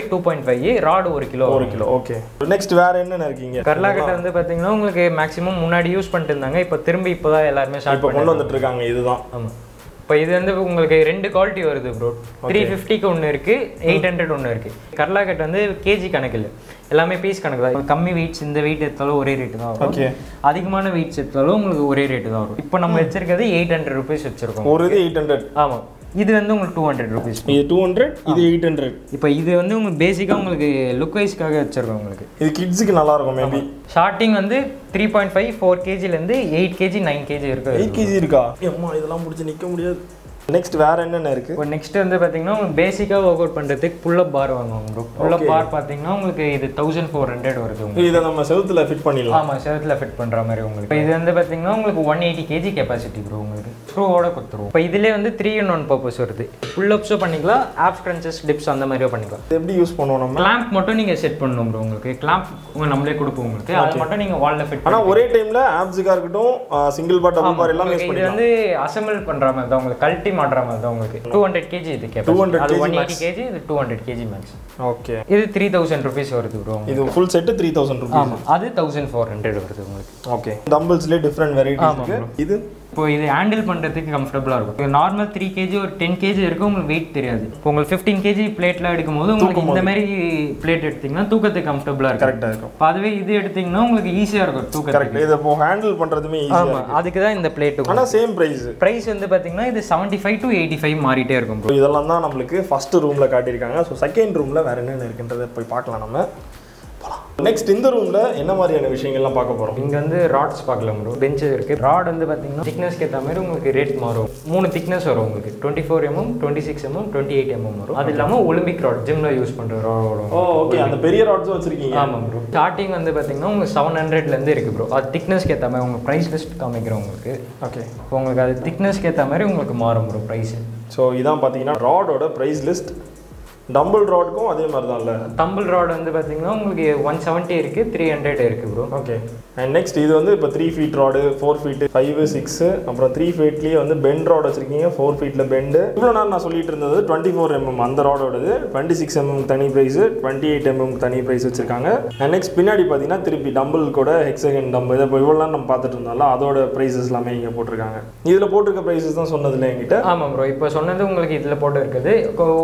2.5 rod 1 kilo. Okay. Next வேற என்னென்ன இருக்கீங்க? கர்லாகட்ட வந்து பாத்தீங்கன்னா உங்களுக்கு மேக்ஸிமம் முன்னாடி யூஸ் பண்ணிட்டு இருந்தாங்க. இப்போ திரும்பி இப்போதான் எல்லாரும் ஸ்டார்ட் கொண்டு வந்துட்டு இருக்காங்க. இதுதான். ஆமா. இப்போ இது வந்து உங்களுக்கு 2 குவாலிட்டி வருது ப்ரோ. 350க்கு ஒன்று இருக்கு, 800 ஒன்று இருக்கு. கர்லாகட் வந்து கேஜி கணக்கில் எல்லாமே பீஸ் கணக்கு தான். கம்மி வெயிட்ஸ் இந்த வெயிட் எடுத்தாலும் ஒரே ரேட்டு தான் வரும். ஓகே. அதிகமான வெயிட்ஸ் எடுத்தாலும் உங்களுக்கு ஒரே ரேட்டு தான் வரும். இப்போ நம்ம வச்சிருக்கிறது 800 rupees வச்சிருக்கோம். ஒரு இது 800. ஆமா. இது வந்து உங்களுக்கு 200 rupees. இது 200, இது 800. இப்போ இது வந்து உங்களுக்கு பேசிக்கா உங்களுக்கு லுக் வைஸ்க்காக வச்சிருக்கோம் உங்களுக்கு. இது கிட்ஸ்க்கு நல்லா இருக்கும் மேபி. ஸ்டார்டிங் வந்து 3.5 4 kg ல இருந்து 8 kg 9 kg இருக்கு. 8 kg இருக்கா? அம்மா இதெல்லாம் முடிச்சு நிக்க முடியாது. நெக்ஸ்ட் வேற என்னென்ன இருக்கு? இப்போ நெக்ஸ்ட் வந்து பாத்தீங்கன்னா உங்களுக்கு பேசிக்கா வொர்க் அவுட் பண்றதுக்கு புல் அப் பார் வாங்குவாங்க ப்ரோ. புல் அப் பார் பாத்தீங்கன்னா உங்களுக்கு இது 1400 வருது உங்களுக்கு. இத நம்ம செவுத்துல ஃபிட் பண்ணிடலாம். ஆமா, செவுத்துல ஃபிட் பண்ற மாதிரி உங்களுக்கு. இது வந்து பாத்தீங்கன்னா உங்களுக்கு 180 kg கெபாசிட்டி ப்ரோ உங்களுக்கு. ஸ்க்ரூவோட கொடுத்துருவோம். இப்போ இதுலயே வந்து 3-in-1 பர்பஸ் வருது. புல் அப்ஸும் பண்ணிக்கலாம், ஆப்ஸ் கிரன்ச்சஸ் டிப்ஸ் அந்த மாதிரியும் பண்ணிக்கலாம். இது எப்படி யூஸ் பண்ணுவோம் நம்ம? கிளாம்ப் மட்டும் நீங்க செட் பண்ணணும் ப்ரோ உங்களுக்கு. கிளாம்ப் நம்மளே கொடுப்போம் உங்களுக்கு. அது மட்டும் நீங்க வால்ல ஃபிட் ஆனா ஒரே டைம்ல ஆப்ஸ்க்கா இருக்கட்டும் சிங்கிள் பார் டபுள் பார் எல்லாம் யூஸ் பண்ணிக்கலாம். இது வந்து அசெம்பிள் பண்ற மாதிரி தான் உங்களுக்கு. கல்ட்டி மாட்ற மாதிரி தான் உங்களுக்கு. 200 kg இது கெபாசிட்டி. அது 180 kg, இது 200 kg மேக்ஸ். ஓகே. இது 3000 rupees வருது ப்ரோ. இது ஃபுல் செட் 3000 rupees. ஆமா, அது 1400 வருது உங்களுக்கு. ஓகே. டம்பிள்ஸ்ல டிஃபரண்ட் வெரைட்டிஸ் இருக்கு. இது இப்போ இது ஹேண்டில் பண்ணுறதுக்கு கம்ஃபர்டபுளாக இருக்கும். நார்மல் 3 kg ஒரு 10 kg இருக்கும், உங்களுக்கு வெயிட் தெரியாது. இப்போ உங்களுக்கு 15 kg பிளேட்ல எடுக்கும் போது உங்களுக்கு இந்த மாதிரி பிளேட் எடுத்தீங்கன்னா தூக்கத்துக்கு கம்ஃபர்டபுளாக இருக்கும். கரெக்டாக இருக்கும். இப்போ அதுவே இது எடுத்தீங்கன்னா உங்களுக்கு ஈஸியாக இருக்கும் தூக்கத்துக்கு. கரெக்ட். இதை இப்போ ஹேண்டில் பண்ணுறதுமே ஈஸியாக இருக்கும். அதுக்கு தான் இந்த பிளேட். ஆனால் சேம் ப்ரைஸ் வந்து பார்த்தீங்கன்னா இது 75 to 85 மாறிட்டே இருக்கும். இதெல்லாம் தான் நம்மளுக்கு ஃபர்ஸ்ட் ரூம்ல காட்டியிருக்காங்க. ஸோ செகண்ட் ரூம்ல வேற என்னென்ன இருக்குன்றதை போய் பார்க்கலாம் நம்ம. நெக்ஸ்ட் இந்த ரூம்ல என்ன மாதிரியான விஷயங்கள்லாம் பார்க்க போறோம்? இங்க வந்து ராட்ஸ் பார்க்கலாம் ப்ரோ. பெஞ்ச் இருக்கு. ராட் வந்து பாத்தீங்கன்னா திக்னஸ்க்கு ஏற்ற மாதிரி உங்களுக்கு ரேட் மாறும். 3 திக்னஸ் வரும் உங்களுக்கு. 24 mm, 26 mm, 28 mm வரும். அது இல்லாம ஒலிம்பிக் ராட் ஜிம்ல யூஸ் பண்ற ராட் வரும். ஓகே. அந்த பெரிய ராட்ஸும் வச்சிருக்கீங்க? ஆமா ப்ரோ. ஸ்டார்டிங் வந்து பாத்தீங்கன்னா உங்களுக்கு 700ல இருந்து இருக்கு ப்ரோ. அது திக்னஸ்க்கு ஏற்ற மாதிரி உங்க பிரைஸ் லிஸ்ட் காமிக்கிறோம் உங்களுக்கு. ஓகே. இப்போ உங்களுக்கு அது திக்னஸ்க்கு ஏற்ற மாதிரி உங்களுக்கு மாறும் ப்ரோ பிரைஸ். ஸோ இதான் பாத்தீங்கன்னா ராடோட பிரைஸ் லிஸ்ட். டம்பிள் ராடுக்கும் அதே மாதிரி தான் இல்லை? டம்பிள் ராட் வந்து பார்த்தீங்கன்னா உங்களுக்கு 170 இருக்குது, 300 இருக்குது ப்ரோ. ஓகே. அண்ட் நெக்ஸ்ட் இது வந்து இப்போ 3 feet ராடு, 4 feet, 5, 6, அப்புறம் 3 feetலேயே வந்து பெண்ட் ராட் வச்சிருக்கீங்க. 4 feetல பெண்டு. இவ்வளோ நேரம் நான் சொல்லிட்டு இருந்தது 24 mm அந்த ராடோடது. 26 mm தனி ப்ரைஸ், 28 mm தனி ப்ரைஸ் வச்சிருக்காங்க. அண்ட் நெக்ஸ்ட் பின்னாடி பார்த்தீங்கன்னா திருப்பி டம்பிள் கூட ஹெக்ஸகன் டம்பிள் இதை இப்போ இவ்வளோ நேரம் நம்ம பார்த்துட்டு இருந்தாலும் அதோட ப்ரைஸஸ் எல்லாமே இங்கே போட்டிருக்காங்க. இதில் போட்டிருக்க ப்ரைஸஸ் தான் சொன்னதில்லை என்கிட்ட. ஆமாம் ப்ரோ. இப்போ சொன்னது உங்களுக்கு இதில் போட்டு இருக்குது.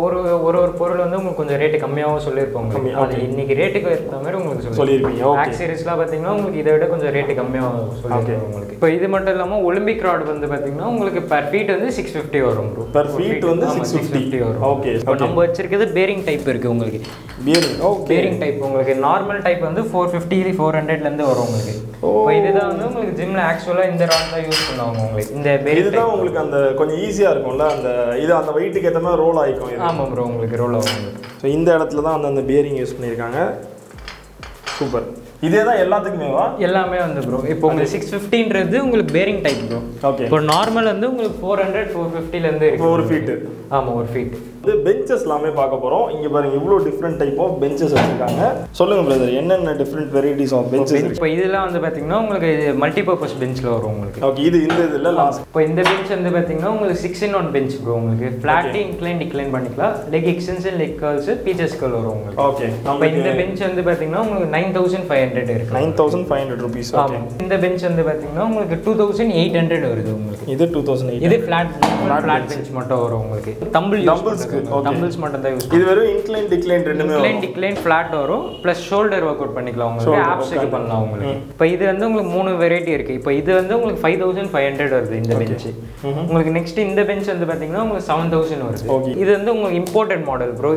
ஒரு பொருள் வந்து உங்களுக்கு கொஞ்சம் ரேட்டு கம்மியாகவும் சொல்லியிருப்பாங்க. அது இன்னைக்கு ரேட்டுக்கு ஏற்ற மாதிரி உங்களுக்கு சொல்லியிருப்பீங்க. ஆக்சரிஸ்லாம் பார்த்தீங்கன்னா உங்களுக்கு இதை விட கொஞ்சம் ரேட்டு கம்மியாக சொல்லியிருக்காங்க உங்களுக்கு. இப்போ இது மட்டும் இல்லாமல் ஒலிம்பிக் ராட் வந்து பார்த்தீங்கன்னா உங்களுக்கு per feet வந்து 650 வரும் ப்ரோ. per feet வந்து 650 வரும். ஓகே. இப்போ நம்ம வச்சிருக்கிறது பேரிங் டைப் இருக்கு உங்களுக்கு. பேரிங் டைப் உங்களுக்கு நார்மல் டைப் வந்து 450 400லேருந்து வரும் உங்களுக்கு. இப்போ இதுதான் வந்து உங்களுக்கு ஜிம்ல ஆக்சுவலாக இந்த ராட் தான் யூஸ் பண்ணுவாங்க உங்களுக்கு. இந்த பேரிங் தான் உங்களுக்கு அந்த கொஞ்சம் ஈஸியாக இருக்கும்ல. அந்த இது அந்த வெயிட்டுக்கு ஏற்ற மாதிரி ரோல் ஆகிக்கும். ஆமாம் ப்ரோ. உங்களுக்கு ரோல் ஆகும். ஸோ இந்த இடத்துல தான் அந்த பேரிங் யூஸ் பண்ணியிருக்காங்க. சூப்பர். இதே தான் எல்லாத்துக்குமேவா? எல்லாமே வந்து ப்ரோ. இப்போ உங்களுக்கு 650ன்றது உங்களுக்கு பேரிங் டைப் ப்ரோ. ஓகே. இப்போ நார்மல் வந்து உங்களுக்கு 400 450லேருந்து 1 feet. ஆமாம் 1 feet. இது பெஞ்சஸ் எல்லாமே பார்க்க போறோம். இங்க பாருங்க இவ்ளோ டிஃபரண்ட் டைப் ஆஃப் பெஞ்சஸ் வச்சிருக்காங்க. சொல்லுங்க பிரதர், என்னென்ன டிஃபரண்ட் வெரைட்டிஸ் ஆஃப் பெஞ்சஸ் இருக்கு? இப்போ இதெல்லாம் வந்து பாத்தீங்கன்னா உங்களுக்கு மல்டி பர்பஸ் பெஞ்ச்ல வரும் உங்களுக்கு. ஓகே, இது இந்த இதுல லாஸ்ட். இப்போ இந்த பெஞ்ச் வந்து பாத்தீங்கன்னா உங்களுக்கு 6-in-1 பெஞ்ச் ப்ரோ. உங்களுக்கு ஃபிளாட் இன்க்ளைன் டிக்ளைன் பண்ணிக்கலாம். லெக் எக்ஸ்டென்ஷன், லெக் கர்ல்ஸ், பீச்சஸ் கர்ல் வரும் உங்களுக்கு. ஓகே, நம்ம இந்த பெஞ்ச் வந்து பாத்தீங்கன்னா உங்களுக்கு 9500 இருக்கு. 9500 ரூபீஸ். ஓகே, இந்த பெஞ்ச் வந்து பாத்தீங்கன்னா உங்களுக்கு 2800 வருது உங்களுக்கு. இது 2008. இது ஃபிளாட் பெஞ்ச் மட்டும் வரும் உங்களுக்கு. டம்பிள்ஸ் மட்டும் தான் யூஸ். இது வெறும் இன்க்ளைன் டிக்ளைன் ரெண்டுமே வரும். இன்க்ளைன் டிக்ளைன் ஃபிளாட் வரும் ப்ளஸ் ஷோல்டர் வொர்க் அவுட் பண்ணிக்கலாம் உங்களுக்கு. ஆப்ஸ்க்கு பண்ணலாம் உங்களுக்கு. இப்போ இது வந்து உங்களுக்கு 3 வெரைட்டி இருக்கு. இப்போ இது வந்து உங்களுக்கு 5500 வருது இந்த பெஞ்ச். உங்களுக்கு நெக்ஸ்ட் இந்த பெஞ்ச் வந்து பாத்தீங்கன்னா உங்களுக்கு 7000 வருது. இது வந்து உங்களுக்கு இம்போர்ட்டட் மாடல் ப்ரோ.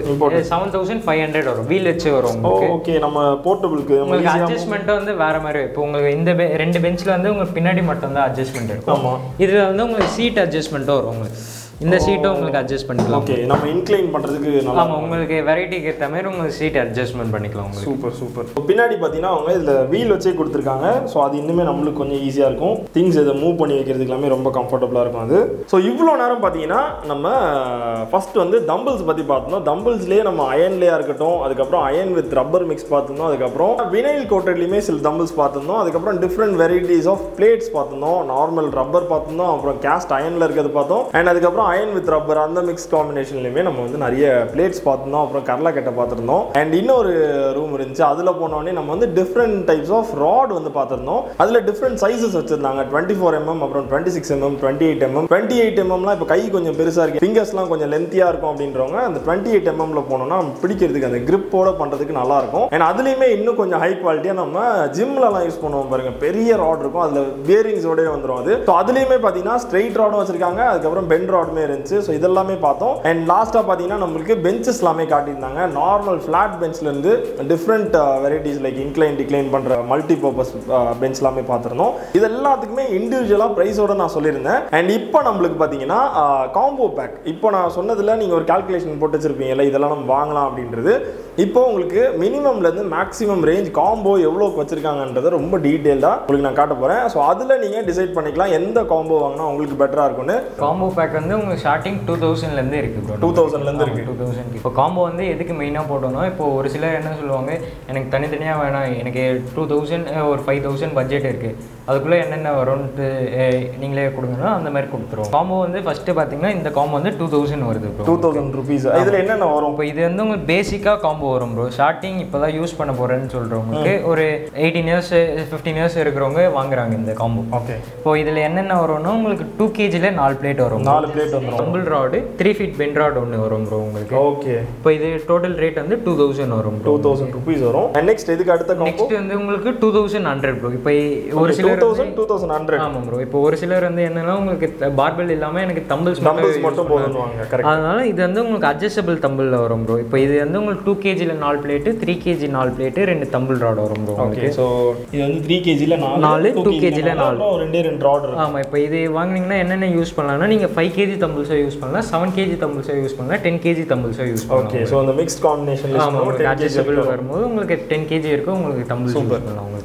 7500 வரும். வீல் வச்சு வரும் உங்களுக்கு. ஓகே, நம்ம போர்ட்டபிளுக்கு உங்களுக்கு அட்ஜஸ்ட்மென்ட் வந்து வேற மாதிரி. இப்போ உங்களுக்கு இந்த ரெண்டு பெஞ்ச்ல வந்து உங்களுக்கு பின்னாடி மட்டும் தான் அட்ஜஸ்ட்மென்ட் இருக்கும். ஆமா, இதுல வந்து உங்களுக்கு சீட் அட்ஜஸ்ட்மென்ட்டும் வரும் உங்களுக்கு. இந்த சீட்டை உங்களுக்கு அட்ஜஸ்ட் பண்ணிக்கலாம். ஓகே, நம்ம இன்க்ளைன் பண்றதுக்கு நல்லா. ஆமா, உங்களுக்கு வெரைட்டிக்கு ஏற்ற மாதிரி உங்களுக்கு சீட் அட்ஜஸ்ட்மென்ட் பண்ணிக்கலாம் உங்களுக்கு. Super super. பின்னாடி பார்த்தீங்கன்னா அவங்க இதில் வீல் வச்சே கொடுத்துருக்காங்க. ஸோ அது இன்னுமே நம்மளுக்கு கொஞ்சம் ஈஸியாக இருக்கும். திங்ஸ் இதை மூவ் பண்ணி வைக்கிறதுக்கு எல்லாமே ரொம்ப கம்ஃபர்டபுளாக இருக்கும் அது. ஸோ இவ்வளோ நேரம் பார்த்தீங்கன்னா நம்ம ஃபர்ஸ்ட் வந்து தம்பிள்ஸ் பற்றி பார்த்துருந்தோம். தம்பிள்ஸ்லேயே நம்ம அயன்லேயே இருக்கட்டும், அதுக்கப்புறம் அயன் வித் ரப்பர் மிக்ஸ் பார்த்துருந்தோம், அதுக்கப்புறம் வினைல் கோட்டட்லேயுமே சில தம்பிள்ஸ் பார்த்துருந்தோம், அதுக்கப்புறம் டிஃப்ரெண்ட் வெரைட்டிஸ் ஆஃப் பிளேட்ஸ் பார்த்துருந்தோம், நார்மல் ரப்பர் பார்த்துருந்தோம், அப்புறம் கேஸ்ட் அயனில் இருக்கிறது பார்த்தோம், அண்ட் அதுக்கப்புறம் அயன் வித் ரப்பர் அந்த மிக்ஸ் காம்பினேஷன்லயுமே நம்ம வந்து நிறைய பிளேட்ஸ் பார்த்துருந்தோம், அப்புறம் கரலாக்கட்டை பார்த்துருந்தோம். அண்ட் இன்னொரு ரூம் இருந்துச்சு, அதில் போனோடனே நம்ம வந்து டிஃப்ரெண்ட் டைப்ஸ் ஆஃப் ராட் வந்து பார்த்துருந்தோம். அதில் டிஃப்ரெண்ட் சைஸஸ் வச்சிருந்தாங்க. 24mm, அப்புறம் 26mm, 28mm. 28mmலாம் இப்போ கை கொஞ்சம் பெருசாக இருக்கு, ஃபிங்கர்ஸ்லாம் கொஞ்சம் லென்த்தியாக இருக்கும் அப்படின்றவங்க அந்த 28mmல போனோம்னா பிடிக்கிறதுக்கு அந்த கிரிப்போட பண்ணுறதுக்கு நல்லா இருக்கும். அண்ட் அதுலேயுமே இன்னும் கொஞ்சம் ஹை குவாலிட்டியாக நம்ம ஜிம்லலாம் யூஸ் பண்ணுவோம் பாருங்க, பெரிய ராட் இருக்கும், அதில் பியரிங்ஸோடய வந்துடும் அது. ஸோ அதுலேயுமே பார்த்தீங்கன்னா ஸ்ட்ரெயிட் ராடும் வச்சிருக்காங்க, அதுக்கப்புறம் பெண்ட் ராடுமே இருந்துச்சு. ஸோ இதெல்லாமே பார்த்தோம். அண்ட் லாஸ்ட்டாக பார்த்தீங்கன்னா நம்மளுக்கு பெஞ்சஸ் எல்லாமே காட்டியிருந்தாங்க. நார்மல் ஃபிளாட் பெஞ்ச்லேருந்து different varieties like incline decline பண்ணுற மல்டி பர்பஸ் பெஞ்ச் எல்லாமே பார்த்துருந்தோம். இது எல்லாத்துக்குமே இண்டிவிஜுவலாக ப்ரைஸோட நான் சொல்லியிருந்தேன். அண்ட் இப்போ நம்மளுக்கு பார்த்தீங்கன்னா காம்போ பேக், இப்போ நான் சொன்னதில் நீங்கள் ஒரு கால்குலேஷன் போட்டு வச்சிருப்பீங்கல்ல, இதெல்லாம் நம்ம வாங்கலாம் அப்படின்றது. இப்போ உங்களுக்கு மினிமம்லேருந்து மேக்ஸிமம் ரேஞ்ச் காம்போ எவ்வளோக்கு வச்சிருக்காங்கன்றதை ரொம்ப டீட்டெயிலாக உங்களுக்கு நான் காட்ட போகிறேன். ஸோ அதில் நீங்கள் டிசைட் பண்ணிக்கலாம் எந்த காம்போ வாங்கினா உங்களுக்கு பெட்டராக இருக்கும்னு. காம்போ பேக் வந்து உங்களுக்கு ஸ்டார்டிங் 2000லேருந்து இருக்குது ப்ரோ. 2000லேருந்து இருக்குது. 2000. இப்போ காம்போ வந்து எதுக்கு மெயினாக போட்டோம்னா, இப்போ ஒரு சிலர் என்ன சொல்லுவாங்க, எனக்கு தனித்தனியாக வேணாம், எனக்கு 2000 ஒரு 5000 பட்ஜெட் இருக்குது, அதுக்குள்ளே என்னென்ன வரும்னு நீங்களே கொடுங்கன்னா அந்த மாதிரி கொடுத்துருவோம். காம்போ வந்து ஃபஸ்ட்டு பார்த்தீங்கன்னா இந்த காம்போ வந்து 2000 வருது ப்ரோ. 2000 ரூபீஸ். இதில் என்னென்ன வரும்? இப்போ இது வந்து உங்களுக்கு பேசிக்காக காம்போ வரும் ப்ரோ. ஸ்டார்டிங் இப்போ தான் யூஸ் பண்ண போகிறேன்னு சொல்கிறவங்களுக்கு ஒரு 18 years 15 years இருக்கிறவங்க வாங்குறாங்க இந்த காம்போ. ஓகே, இப்போ இதில் என்னென்ன வரும்னா உங்களுக்கு 2 kgல 4 பிளேட் வரும். 4 பிளேட் வந்துடும். Dumbbell rod 3 feet bent rod ஒன்று வரும் ப்ரோ உங்களுக்கு. ஓகே, இப்போ இது டோட்டல் ரேட் வந்து 2000 வரும். 2000 ரூபீஸ் வரும். அண்ட் நெக்ஸ்ட் இதுக்கு அடுத்த காம்போ நெக்ஸ்ட் வந்து உங்களுக்கு 2100 ப்ரோ. இப்போ ஒரு சிலர் 2100. ஆமாம் ப்ரோ. இப்போ ஒரு சிலர் வந்து என்னன்னா உங்களுக்கு பார்பெல் இல்லாமல் எனக்கு தம்பிள்ஸ் மட்டும் போதுவாங்க. கரெக்ட். அதனால இது வந்து உங்களுக்கு அட்ஜஸ்டபிள் தம்பிளில் வரும் ப்ரோ. இப்போ இது வந்து உங்களுக்கு 2 kgல 4 plate, 3 kg 4 plate, 2 dumbbell rod வரும் ப்ரோ. ஓகே, ஸோ இது வந்து 3 kgல 4, 2 kgல 4, ரெண்டு ராட் இருக்கு. ஆமாம், இப்போ இது வாங்கினீங்கன்னா என்னென்ன யூஸ் பண்ணலாம்னா நீங்கள் 5 kg தம்பிள்ஸை யூஸ் பண்ணலாம், 7 kg தம்பிள்ஸை யூஸ் பண்ணலாம், 10 kg தம்பிள்ஸை யூஸ் பண்ணலாம். ஓகே, ஸோ அந்த மிக்ஸ்ட் காம்பினேஷன் அட்ஜஸ்டபிள் வரும்போது உங்களுக்கு 10 kg இருக்கும், உங்களுக்கு தம்பிள்ஸ் யூஸ் பண்ணலாம் உங்களுக்கு.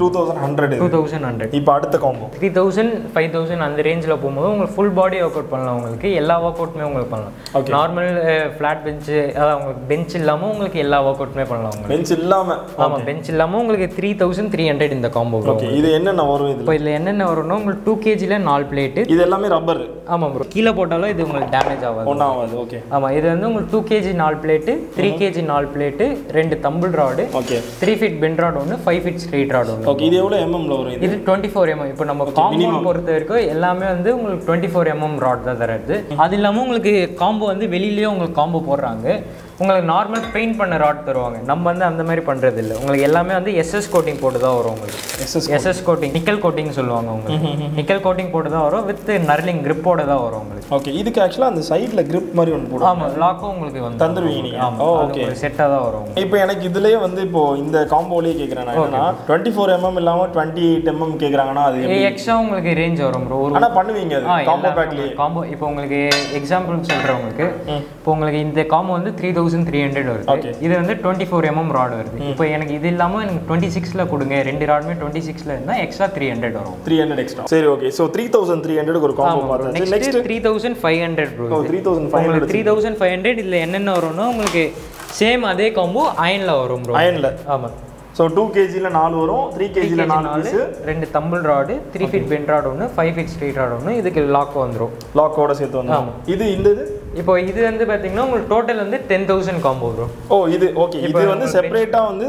2100. இப்போ அடுத்த காம்போ 3000 5000 அந்த ரேஞ்சில் போகும்போது உங்களுக்கு ஃபுல் பாடி ஒர்க் அவுட் பண்ணலாம். உங்களுக்கு எல்லா ஒர்க் அவுட்டுமே உங்களுக்கு பண்ணலாம். நார்மல் ஃப்ளாட் பெஞ்சு, அதாவது உங்களுக்கு பெஞ்ச் இல்லாமல் உங்களுக்கு எல்லா ஒர்க் அவுட்டுமே பண்ணலாம். உங்களுக்கு பெஞ்ச் இல்லாமல். ஆமாம், பெஞ்ச் இல்லாமல் உங்களுக்கு 3300 இந்த காம்போ. ஓகே, இது என்னென்ன வரும்? இப்போ இதில் என்னென்ன வரும்னா உங்களுக்கு 2 kgல 4 பிளேட்டு. இது எல்லாமே ரப்பர். ஆமாம் ப்ரோ, கீழே போட்டாலும் இது உங்களுக்கு டேமேஜ் ஆகாது. ஒன்றாவது. ஓகே, ஆமாம், இது வந்து உங்களுக்கு 2 kg 4 plate, 3 kg 4 plate, 2 dumbbell rod. Okay, 3 feet bent rod ஒன்று, 5 feet ஸ்ட்ரெயிட் ராட் ஒன்று. ஓகே, இது எவ்வளோ எம்எம்ல வரும்? இது 24 mm. இப்போ நம்ம காம்போ பொறுத்த வரைக்கும் எல்லாமே வந்து உங்களுக்கு 24 mm ராட் தான் தருது. அது இல்லாமல் உங்களுக்கு காம்போ வந்து வெளியிலேயே உங்களுக்கு காம்போ போடுறாங்க. உங்களுக்கு நார்மல் பெயிண்ட் பண்ண ராட் தருவாங்க. நம்ம வந்து அந்த மாதிரி பண்ணுறது இல்லை. உங்களுக்கு எல்லாமே வந்து எஸ்எஸ் கோட்டிங் போட்டு தான் வரும். உங்களுக்கு எஸ்எஸ் கோட்டிங், நிக்கல் கோட்டிங் சொல்லுவாங்க. உங்களுக்கு நிக்கல் கோட்டிங் போட்டு தான் வரும், வித் நர்லிங் கிரிப்போட தான் வரும் உங்களுக்கு. ஓகே, இதுக்கு ஆக்சுவலாக அந்த சைடில் கிரிப் மாதிரி ஒன்று போடும். ஆமாம், லாக்கும் உங்களுக்கு வந்து தந்துருவீங்க. ஆமாம், ஓகே, செட்டாக தான் வரும். இப்போ எனக்கு இதுலேயே வந்து இப்போ இந்த காம்போலேயே கேட்குறேன் நான், என்னன்னா 24 mm இல்லாமல் 28 mm கேட்குறாங்கன்னா அது எக்ஸ்ட்ரா உங்களுக்கு ரேஞ்ச் வரும் ப்ரோ. ஆனால் பண்ணுவீங்க அது காம்போ பேக்லேயே. காம்போ இப்போ உங்களுக்கு எக்ஸாம்பிள் சொல்கிறேன் உங்களுக்கு. இப்போ உங்களுக்கு இந்த காம்போ வந்து 3000 3300 வருது. இது வந்து 24 mm ராட் வருது. இப்போ எனக்கு இது இல்லாம எனக்கு 26ல கொடுங்க, ரெண்டு ராடுமே 26ல இருந்தா எக்ஸ்ட்ரா 300 வரும். 300 எக்ஸ்ட்ரா. சரி ஓகே. சோ 3300 க்கு ஒரு காம்போ பார்த்தாச்சு. Next 3500 bro. 3500. 3500 இதுல என்னென்ன வரும்னா உங்களுக்கு சேம் அதே காம்போ அயன்ல வரும் ப்ரோ. அயன்ல. ஆமா. ஸோ 2 kgல 4 வரும், 3 kgல 4 பீஸ், ரெண்டு dumbbell rod, 3 feet bent rod ஒன்று, 5 ஃபீட் ஸ்ட்ரெயிட் ராட் ஒன்று, இதுக்கு லாக் வந்துடும். லாக்கோட சேர்த்து வந்துடும். இது இந்த இது இப்போ இது வந்து பார்த்தீங்கன்னா உங்களுக்கு டோட்டல் வந்து 10,000 காம்போ வரும். ஓ இது ஓகே. இது வந்து செப்பரேட்டா வந்து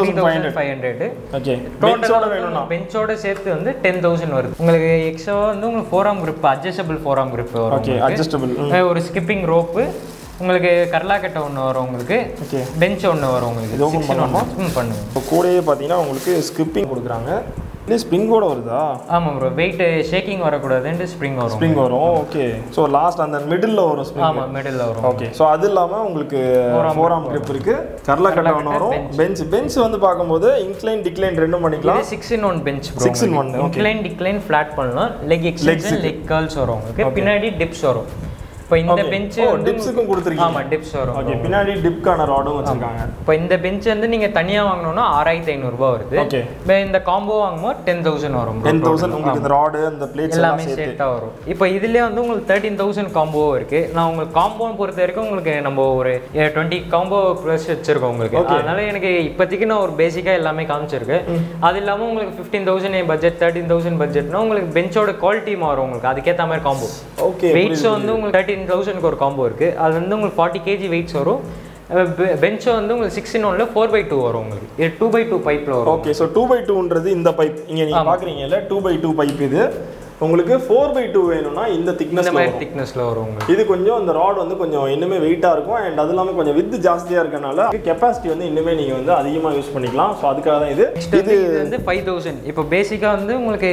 3500. ஓகே. பெஞ்சோட வேணும்னா பெஞ்சோட சேர்த்து வந்து 10,000 வருது. உங்களுக்கு எக்ஸ்ட்ரா வந்து உங்களுக்கு forearm grip, adjustable forearm grip வரும். Okay, adjustable. ஒரு ஸ்கிப்பிங் ரோப்பு உங்களுக்கு கர்லாக்கட்டை ஒன்று வரும், உங்களுக்கு பெஞ்ச் ஒன்று வரும், உங்களுக்கு பண்ணுங்க. இப்போ கூடயே பார்த்தீங்கன்னா உங்களுக்கு ஸ்கிப்பிங் கொடுக்குறாங்க. இல்லை ஸ்ப்ரிங்கோட வருதா? ஆமாம் ப்ரோ. வெயிட் ஷேக்கிங் வரக்கூடாதுன்ட்டு ஸ்ப்ரிங் வரும். ஸ்ப்ரிங் வரும். ஓகே. ஸோ லாஸ்ட் அந்த மிடில் வரும் ஸ்ப்ரிங். ஆமாம், மிடில் வரும். ஓகே. ஸோ அது இல்லாமல் உங்களுக்கு ஃபோராம் grip இருக்கு, கர்லாக்கட்டை ஒன்று வரும், பெஞ்ச் வந்து பார்க்கும்போது இன்க்ளைன் டிக்ளைன் ரெண்டும் பண்ணிக்கலாம். 6-in-1 bench. 6-in-1. Incline decline flat பண்ணலாம். லெக் எக்ஸ்டென்ஷன், லெக் கர்ல்ஸ் வரும் உங்களுக்கு. பின்னாடி டிப்ஸ் வரும். இப்போ இந்த பெஞ்ச் டிப்ஸுக்கும் கொடுத்துருக்கீங்க. ஆமா, டிப்ஸ் வரும். ஓகே. பின்னாடி டிப்கான ராடும் வச்சிருக்காங்க. இப்போ இந்த பெஞ்ச் வந்து நீங்க தனியா வாங்கணும்னா 6500 ரூபாய் வருது. ஓகே. இப்போ இந்த காம்போ வாங்கும்போது 10,000 வரும். 10,000 உங்களுக்கு இந்த ராடு அந்த பிளேட்ஸ் எல்லாமே செட்டா வரும். இப்போ இதுலயே வந்து உங்களுக்கு 13,000 காம்போ இருக்கு. நான் உங்களுக்கு காம்போ பொறுத்த வரைக்கும் உங்களுக்கு நம்ம ஒரு 20 காம்போ ப்ளஸ் வச்சிருக்கோம் உங்களுக்கு. அதனால எனக்கு இப்போதைக்கு நான் ஒரு பேசிக்கா எல்லாமே காமிச்சிருக்கேன். அது இல்லாம உங்களுக்கு 15,000 பட்ஜெட், 13,000 பட்ஜெட்னா உங்களுக்கு பெஞ்சோட குவாலிட்டி மாறும் உங்களுக்கு. அதுக்கேற்ற மாதிரி காம்போ. ஓகே. வெயிட்ஸ் வந்து உங்களுக்கு 13,000க்கு ஒரு காம்போ இருக்கு. அது வந்து உங்களுக்கு 40 kg வெயிட்ஸ் வரும். பெஞ்ச் வந்து உங்களுக்கு 6-in-1ல 4x2 வரும் உங்களுக்கு. இது 2x2 பைப்ல வரும். ஓகே. ஸோ 2x2ன்றது இந்த பைப் இங்கே நீங்கள் பார்க்குறீங்கல்ல, 2x2 பைப் இது. உங்களுக்கு 4x2 வேணும்னா இந்த திக்னஸ்ல வரும் உங்களுக்கு. இது கொஞ்சம் இந்த ராட் வந்து கொஞ்சம் இன்னுமே வெயிட்டா இருக்கும். அண்ட் அது இல்லாமல் கொஞ்சம் வித் ஜாஸ்தியா இருக்கனால கெப்பாசிட்டி வந்து இன்னுமே நீங்க வந்து அதிகமா யூஸ் பண்ணிக்கலாம். ஸோ அதுக்காக தான் இது வந்து 5,000. இப்போ பேசிக்கா வந்து உங்களுக்கு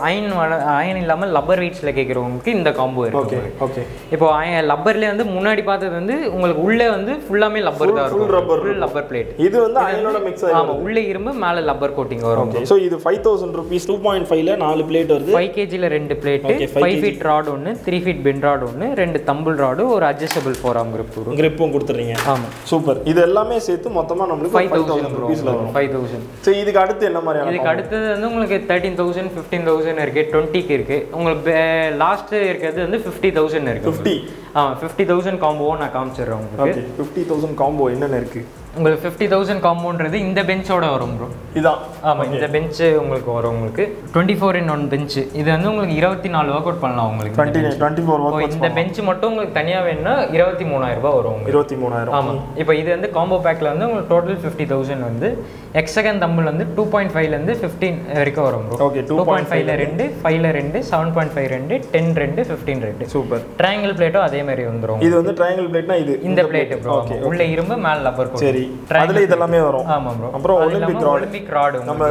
அயன் இல்லாம லப்பர் வெயிட்ஸ்ல கேட்குறவங்களுக்கு இந்த காம்போ இருக்கு. ஓகே. ஓகே. இப்போ லப்பர்ல வந்து முன்னாடி பார்த்தது வந்து உங்களுக்கு உள்ளே வந்து ஃபுல்லாமே லப்பர் தான் இருக்கும். Full rubber plate. இது வந்து அயனோட மிக்ஸ் ஆகும். ஆமா, உள்ளே இரும்பு மேல லப்பர் கோட்டிங் வரும். ஸோ இது 5,000 rupees. 2.5ல 4 பிளேட் வருது. 5 kgல 2 பிளேட், 5 ஃபீட் ராட் ஒன்று, 3 ஃபீட் பெண்ட் ராட் ஒன்று, 2 தம்பிள் ராடு, ஒரு அட்ஜஸ்டபிள் ஃபோராம் கிரிப்பும் கொடுத்துறீங்க. ஆமா, சூப்பர். இது எல்லாமே சேர்த்து மொத்தமா நமக்கு 5,000 rupeesல வரும். 5,000. சோ இதுக்கு அடுத்து என்ன மாதிரி? இதுக்கு அடுத்து வந்து உங்களுக்கு 13,000, 15,000 இருக்கு, 20க்கு இருக்கு. உங்களுக்கு லாஸ்ட் இருக்கிறது வந்து 50,000 இருக்கு. 50. 50,000 காம்போ நான் காமிச்சிடுறேன் உங்களுக்கு. 50,000 காம்போ என்னென்ன இருக்கு உங்களுக்கு? 50,000 காம்பவுன்றது இந்த பெஞ்சோட வரும் ப்ரோ. இதான். ஆமாம், இந்த பெஞ்சு உங்களுக்கு வரும். உங்களுக்கு 24-in-1 பெஞ்சு. இது வந்து உங்களுக்கு 24 ஒர்க் அவுட் பண்ணலாம் உங்களுக்கு. 24 ஒர்க் அவுட். இந்த பெஞ்ச் மட்டும் உங்களுக்கு தனியாக வேணும்னா 23,000 ரூபாய் வரும் உங்களுக்கு. 23,000. ஆமாம். இப்போ இது வந்து காம்போ பேக்கில் வந்து உங்களுக்கு டோட்டல் 50,000 வந்து எக்ஸகன் தம்பிள் வந்து 2.5லேருந்து 15 வரைக்கும் வரும் ப்ரோ. ஓகே. 2.5ல 2, 5ல 2, 7.5 2, 10 2, 15 2. சூப்பர். ட்ரையாங்கிள் பிளேட்டும் அதே மாதிரி வந்துடும். இது வந்து ட்ரையாங்கிள் பிளேட்னா இது இந்த பிளேட் ப்ரோ. உள்ள இரும்பு மேல லப்பர் கோட். சரி, அதுல இதெல்லாம் வரும். ஆமா ப்ரோ. அப்புறம் ஒலிம்பிக் ராட் நம்ம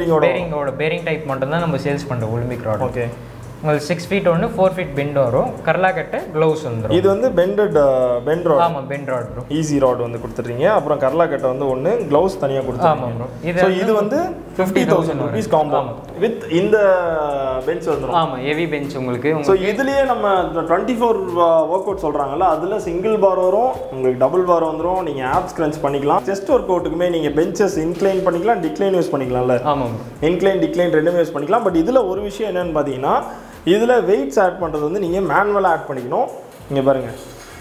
பேரிங் டைப் மட்டும் தான் நம்ம சேல்ஸ் பண்றோம். Olympic rod. ஓகே. உங்களுக்கு 6 ஃபீட் ஒன்று, 4 ஃபீட் பெண்ட் வரும். கர்லாக்கட்டை க்ளவுஸ் வந்துடும். இது வந்து பெண்ட் ராட். ஆமாம், bent rod bro. Easy rod வந்து கொடுத்துட்றீங்க. அப்புறம் கர்லாக்கட்டை வந்து ஒன்று, க்ளவுஸ் தனியாக கொடுத்துருங்க. ஆமாம் ப்ரோ. இது வந்து 50,000 rupees காம்போ வித் இந்த பெஞ்ச் வந்துடும். ஆமாம், ஹெவி பெஞ்ச் உங்களுக்கு. ஸோ இதுலேயே நம்ம 24 ஒர்க் அவுட் சொல்கிறாங்கல்ல, அதில் சிங்கிள் பார் வரும், உங்களுக்கு டபுள் பார் வந்துடும். நீங்கள் ஆப்ஸ் கிரன்ச் பண்ணிக்கலாம். செஸ்ட் ஒர்க் அவுட்டுக்குமே நீங்கள் பெஞ்சஸ் இன்க்ளைன் பண்ணிக்கலாம், டிக்ளைன் யூஸ் பண்ணிக்கலாம்ல. ஆமாம், இன்க்ளைன் டிக்ளைன் ரெண்டுமே யூஸ் பண்ணிக்கலாம். பட் இதில் ஒரு விஷயம் என்னென்னு பார்த்தீங்கன்னா, இதில் வெயிட்ஸ் ஆட் பண்ணுறது வந்து நீங்கள் மேனுவலாக ஆட் பண்ணிக்கணும். இங்கே பாருங்கள்,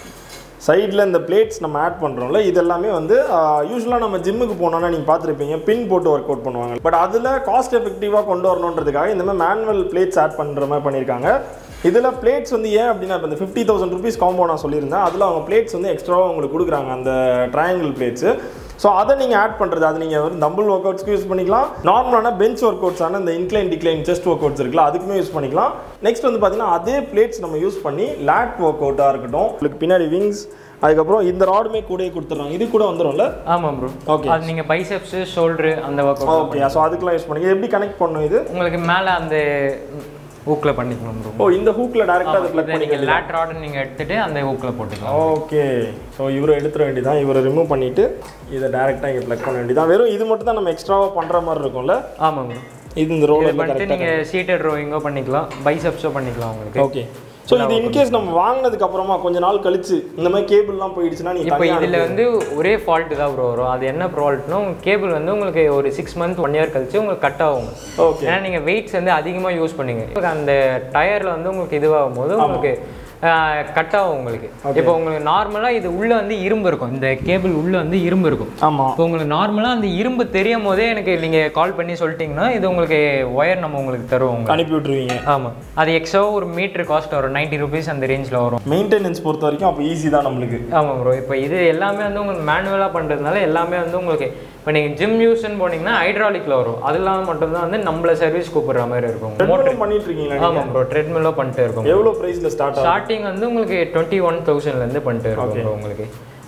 சைடில் இந்த பிளேட்ஸ் நம்ம ஆட் பண்ணுறோம்ல, இது எல்லாமே வந்து யூஸ்வலாக நம்ம ஜிம்முக்கு போனோன்னா நீங்கள் பார்த்துருப்பீங்க, பின் போட்டு ஒர்க் அவுட் பண்ணுவாங்க. பட் அதில் காஸ்ட் எஃபெக்டிவாக கொண்டு வரணுன்றதுக்காக இந்த மாதிரி மேனுவல் பிளேட்ஸ் ஆட் பண்ணுற மாதிரி பண்ணியிருக்காங்க. இதில் பிளேட்ஸ் வந்து ஏன் அப்படின்னா, இப்போ இந்த 50,000 rupees காம்போ நான் சொல்லியிருந்தேன், அதில் அவங்க பிளேட்ஸ் வந்து எக்ஸ்ட்ராவாக உங்களுக்கு கொடுக்குறாங்க, அந்த ட்ரையாங்கிள் பிளேட்ஸு. ஸோ அதை நீங்கள் ஆட் பண்ணுறது, அது நீங்கள் ஒரு டம்பிள் ஒர்க் அவுட்ஸ்க்கு யூஸ் பண்ணிக்கலாம். நார்மலான பெஞ்ச் ஒர்க் அவுட்ஸான இந்த incline decline chest work outs இருக்குல்ல, அதுக்குமே யூஸ் பண்ணிக்கலாம். நெக்ஸ்ட் வந்து பார்த்தீங்கன்னா, அதே பிளேட்ஸ் நம்ம யூஸ் பண்ணி லேட் ஒர்க் அவுட்டாக இருக்கட்டும், உங்களுக்கு பின்னாடி விங்ஸ், அதுக்கப்புறம் இந்த ராடுமே கூட கொடுத்துட்றாங்க. இது கூட வந்துடும்ல? ஆமாம் ப்ரோ. ஓகே. அது நீங்கள் பைசெப்ஸ், ஷோல்டரு அந்த ஒர்க் அவுட். ஓகே. ஸோ அதுக்கெல்லாம் யூஸ் பண்ணி எப்படி கனெக்ட் பண்ணணும்? இது உங்களுக்கு மேலே அந்த ஹூக்கில் பண்ணிக்கலாம் ப்ரோ. ஓ, இந்த ஹூக்கில் டேரெக்டாக அதை ப்ளக் பண்ணிக்கலாம். லேட் ராட் நீங்கள் எடுத்துகிட்டு அந்த ஹூக்கில் போட்டுக்கலாம். ஓகே. ஸோ இவரை எடுத்துட வேண்டியதான், இவரை ரிமூவ் பண்ணிவிட்டு இதை டேரெக்டாக இங்கே ப்ளக் பண்ண வேண்டியதான். வெறும் இது மட்டும் தான் நம்ம எக்ஸ்ட்ராவாக பண்ணுற மாதிரி இருக்கும்ல? ஆமாம் ப்ரோ. இது இந்த ரோல் பண்ணிட்டு நீங்கள் சீட்டட் ரோவிங்கோ பண்ணிக்கலாம், பைசெப்ஸோ பண்ணிக்கலாம் உங்களுக்கு. ஓகே. ஸோ இது இன்கேஸ் நம்ம வாங்கினதுக்கு அப்புறமா கொஞ்ச நாள் கழிச்சு இந்த மாதிரி கேபிள்லாம் போயிடுச்சுன்னா நீங்க இப்போ இதில் வந்து ஒரே ஃபால்ட்டு தான் ப்ரோ வரும். அது என்ன ஃபால்ட்னா கேபிள் வந்து உங்களுக்கு ஒரு 6 months 1 year கழிச்சு உங்களுக்கு கட் ஆகும். ஓகே. ஏன்னா நீங்கள் வெயிட்ஸ் வந்து அதிகமாக யூஸ் பண்ணீங்க, அந்த டயரில் வந்து உங்களுக்கு இதுவாகும் போது உங்களுக்கு கட் ஆகும் உங்களுக்கு. இப்போ உங்களுக்கு நார்மலாக இது உள்ளே வந்து இரும்பு இருக்கும், இந்த கேபிள் உள்ளே வந்து இரும்பு இருக்கும். ஆமாம். இப்போ உங்களுக்கு நார்மலாக அந்த இரும்பு தெரியும் போதே எனக்கு நீங்கள் கால் பண்ணி சொல்லிட்டீங்கன்னா இது உங்களுக்கு ஒயர் நம்ம உங்களுக்கு தருவோம், அனுப்பி விட்டுருவீங்க. ஆமாம். அது எக்ஸ்ட்ரா ஒரு மீட்டர் காஸ்ட் வரும், 90 rupees அந்த ரேஞ்சில் வரும். மெயின்டெனன்ஸ் பொறுத்த வரைக்கும் அப்போ ஈஸி தான் நம்மளுக்கு. ஆமாம் ப்ரோ. இப்போ இது எல்லாமே வந்து உங்களுக்கு மேனுவலாக பண்ணுறதுனால எல்லாமே வந்து உங்களுக்கு இப்போ நீங்கள் ஜிம் யூஸ்ன்னு போனீங்கன்னா ஹைட்ராலிக்கில் வரும், அதெல்லாம் மட்டும்தான் வந்து நம்மள சர்வீஸ் கூப்பிட்ற மாதிரி இருக்கும். மோட்டர் பண்ணிட்டு இருக்கீங்களா? ஆமாம் ப்ரோ, ட்ரெட்மில்லும் பண்ணிட்டு இருக்கோம். எவ்வளோ ப்ரைஸில் ஸ்டார்டிங் வந்து உங்களுக்கு 21,000 பண்ணிட்டு இருக்கோம் ப்ரோ. உங்களுக்கு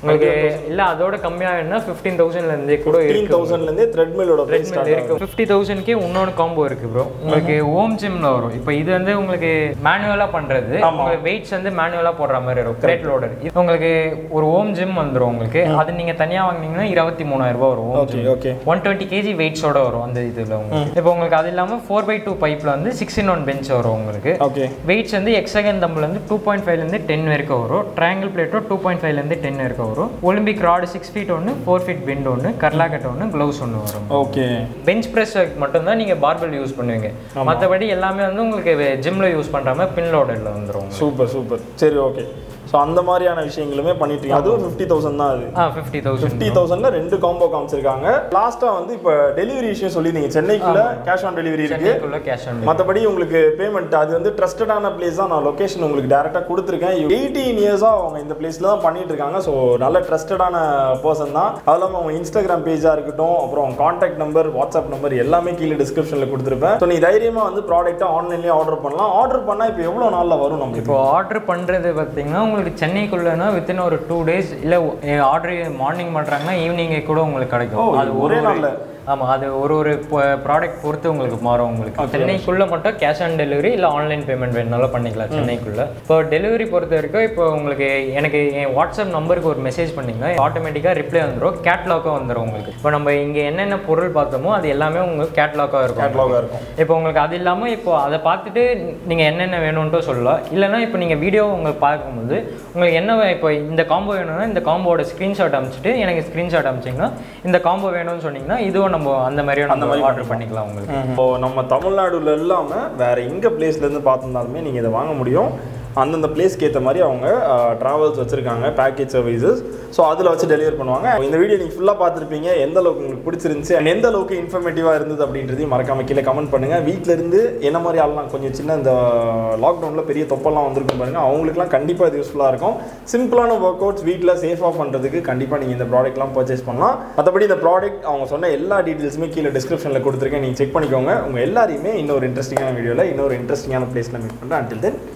இல்லை அதோட கம்மியாகனா 15,000 கூட 15,000 த்ரெட்மில்லோட பிரைஸ் இருக்கு. 50,000 இன்னொரு காம்போ இருக்கு ப்ரோ. உங்களுக்கு ஹோம் ஜிம்ல வரும். இப்போ இது வந்து உங்களுக்கு மேனுவலா பண்றது, உங்களுக்கு வெயிட்ஸ் வந்து மேனுவலா போடுற மாதிரி இருக்கும், கிரேட் லோடர். உங்களுக்கு ஒரு ஹோம் ஜிம் வந்துடும் உங்களுக்கு. அது நீங்க தனியா வாங்குனீங்கன்னா 23,000 ரூபாய் வரும். ஓகே. 120 kg வெயிட்ஸோட வரும் அந்த இதுல உங்களுக்கு. இப்போ உங்களுக்கு அது இல்லாம 4x2 பைப்ல வந்து 6-in-1 பெஞ்ச் வரும் உங்களுக்கு. வெயிட்ஸ் வந்து எக்ஸகன் தம்பிள் வந்து 2.5 10 வரைக்கும் வரும். ட்ரையாங்கிள் பிளேட்டோ 2.5 10 வரைக்கும் வரும். Olympic rod 6 feet 1, 4 feet bent 1, கர்லாகட் 1, க்ளவுஸ் 1 வரும். ஓகே. பெஞ்ச் பிரஸ் மட்டும் தான் நீங்க பார்பல் யூஸ் பண்ணுவீங்க. மற்றபடி எல்லாமே வந்து உங்களுக்கு ஜிம்ல யூஸ் பண்ற மாதிரி பின் லோடர்ல வந்துரும். சூப்பர். சரி, ஓகே. ஸோ அந்த மாதிரியான விஷயங்களுமே பண்ணிட்டு இருக்கீங்க. அதுவும் 50,000 தான். அது 50,000ல 2 காம்போ காமிச்சிருக்காங்க. லாஸ்ட்டாக வந்து இப்போ டெலிவரி விஷயம் சொல்லியிருந்தீங்க, சென்னைக்குள்ள கேஷ் ஆன் டெலிவரி இருக்கு. மற்றபடி உங்களுக்கு பேமெண்ட் அது வந்து ட்ரஸ்டடான பிளேஸ் தான். நான் லொகேஷன் உங்களுக்கு டேரெக்டாக கொடுத்துருக்கேன். 18 இயர்ஸாக அவங்க இந்த பிளேஸில் தான் பண்ணிட்டு இருக்காங்க. ஸோ நல்ல ட்ரஸ்டடான பர்சன் தான். அது இல்லாமல் அவங்க இன்ஸ்டாகிராம் பேஜாக இருக்கட்டும், அப்புறம் அவங்க கான்டாக்ட் நம்பர், வாட்ஸ்அப் நம்பர் எல்லாமே கீழே டிஸ்கிரிப்ஷனில் கொடுத்துருப்பேன். ஸோ நீ தைரியமாக வந்து ப்ராடக்ட்டை ஆன்லைன்லேயே ஆர்டர் பண்ணலாம். ஆர்டர் பண்ணால் இப்போ எவ்வளோ நாளில் வரும்? நம்ம இப்போ ஆர்டர் பண்ணுறது பார்த்தீங்கன்னா உங்களுக்கு சென்னைக்குள்ளனா வித்தின் ஒரு 2 days, இல்லை ஆர்டர் மார்னிங் பண்ணுறாங்கன்னா ஈவினிங்கே கூட உங்களுக்கு கிடைக்கும். அது ஒரே நாளில். ஆமாம், அது ஒரு ப்ராடக்ட் பொறுத்து உங்களுக்கு மாறும். உங்களுக்கு சென்னைக்குள்ளே மட்டும் கேஷ் ஆன் டெலிவரி இல்லை ஆன்லைன் பேமெண்ட் வேணுனாலும் பண்ணிக்கலாம் சென்னைக்குள்ளே. இப்போ டெலிவரி பொறுத்த வரைக்கும் இப்போ உங்களுக்கு எனக்கு என் வாட்ஸ்அப் நம்பருக்கு ஒரு மெசேஜ் பண்ணிங்கன்னா ஆட்டோமேட்டிக்காக ரிப்ளை வந்துடும், கேட்லாக்காக வந்துடும் உங்களுக்கு. இப்போ நம்ம இங்கே என்னென்ன பொருள் பார்த்தோமோ அது எல்லாமே உங்களுக்கு கேட்லாக்காக இருக்கும். இப்போ உங்களுக்கு அது இல்லாமல் இப்போ அதை பார்த்துட்டு நீங்கள் என்னென்ன வேணும்ன்ட்டு சொல்லலாம். இல்லைனா இப்போ நீங்கள் வீடியோ உங்களுக்கு பார்க்கும்போது உங்களுக்கு என்ன இப்போ இந்த காம்போ வேணும்னா இந்த காம்போட ஸ்க்ரீன்ஷாட் அனுப்பிச்சிட்டு எனக்கு ஸ்க்ரீன்ஷாட் அனுப்பிச்சிங்கன்னா இந்த காம்போ வேணும்னு சொன்னீங்கன்னா இதுவும் நம்ம அந்த மாதிரி ஆர்டர் பண்ணிக்கலாம் உங்களுக்கு. இப்போ நம்ம தமிழ்நாடுல இல்லாமல் வேற எங்க பிளேஸ்ல இருந்து பார்த்திருந்தாலுமே நீங்க இதை வாங்க முடியும். அந்தந்த பிளேஸ்க்கு ஏற்ற மாதிரி அவங்க ட்ராவல்ஸ் வச்சுருக்காங்க, பேக்கேஜ் சர்வீசஸ். ஸோ அதில் வச்சு டெலிவர் பண்ணுவாங்க. இந்த வீடியோ நீங்கள் ஃபுல்லாக பார்த்துருப்பீங்க. எந்த அளவுக்கு உங்களுக்கு பிடிச்சிருந்துச்சு அண்ட் எந்த அளவுக்கு இன்ஃபர்மேட்டிவாக இருந்தது அப்படின்றதையும் மறக்காம கீழே கமெண்ட் பண்ணுங்கள். வீட்டில் இருந்து என்ன மாதிரி ஆள்லாம் கொஞ்சம் சின்ன இந்த லாக்டவுனில் பெரிய தொப்பெல்லாம் வந்திருக்கும் பாருங்கள், அவங்களுக்குலாம் கண்டிப்பாக இது யூஸ்ஃபுல்லாக இருக்கும். சிம்பிளான ஒர்க் அவுட்ஸ் வீட்டில் சேஃபாக பண்ணுறதுக்கு கண்டிப்பாக நீங்கள் இந்த ப்ராடக்ட்லாம் பர்ச்சேஸ் பண்ணலாம். மற்றபடி இந்த ப்ராடக்ட் அவங்க சொன்ன எல்லா டீட்டெயில்ஸுமே கீழே டிஸ்கிரிப்ஷனில் கொடுத்துருக்கேன், நீங்கள் செக் பண்ணிக்கோங்க. உங்கள் எல்லாரையுமே இன்னொரு இன்ட்ரெஸ்டிங்கான வீடியோவில் இன்னொரு இன்ட்ரெஸ்டிங்கான பிளேஸில் மீட் பண்ணுறேன். Until then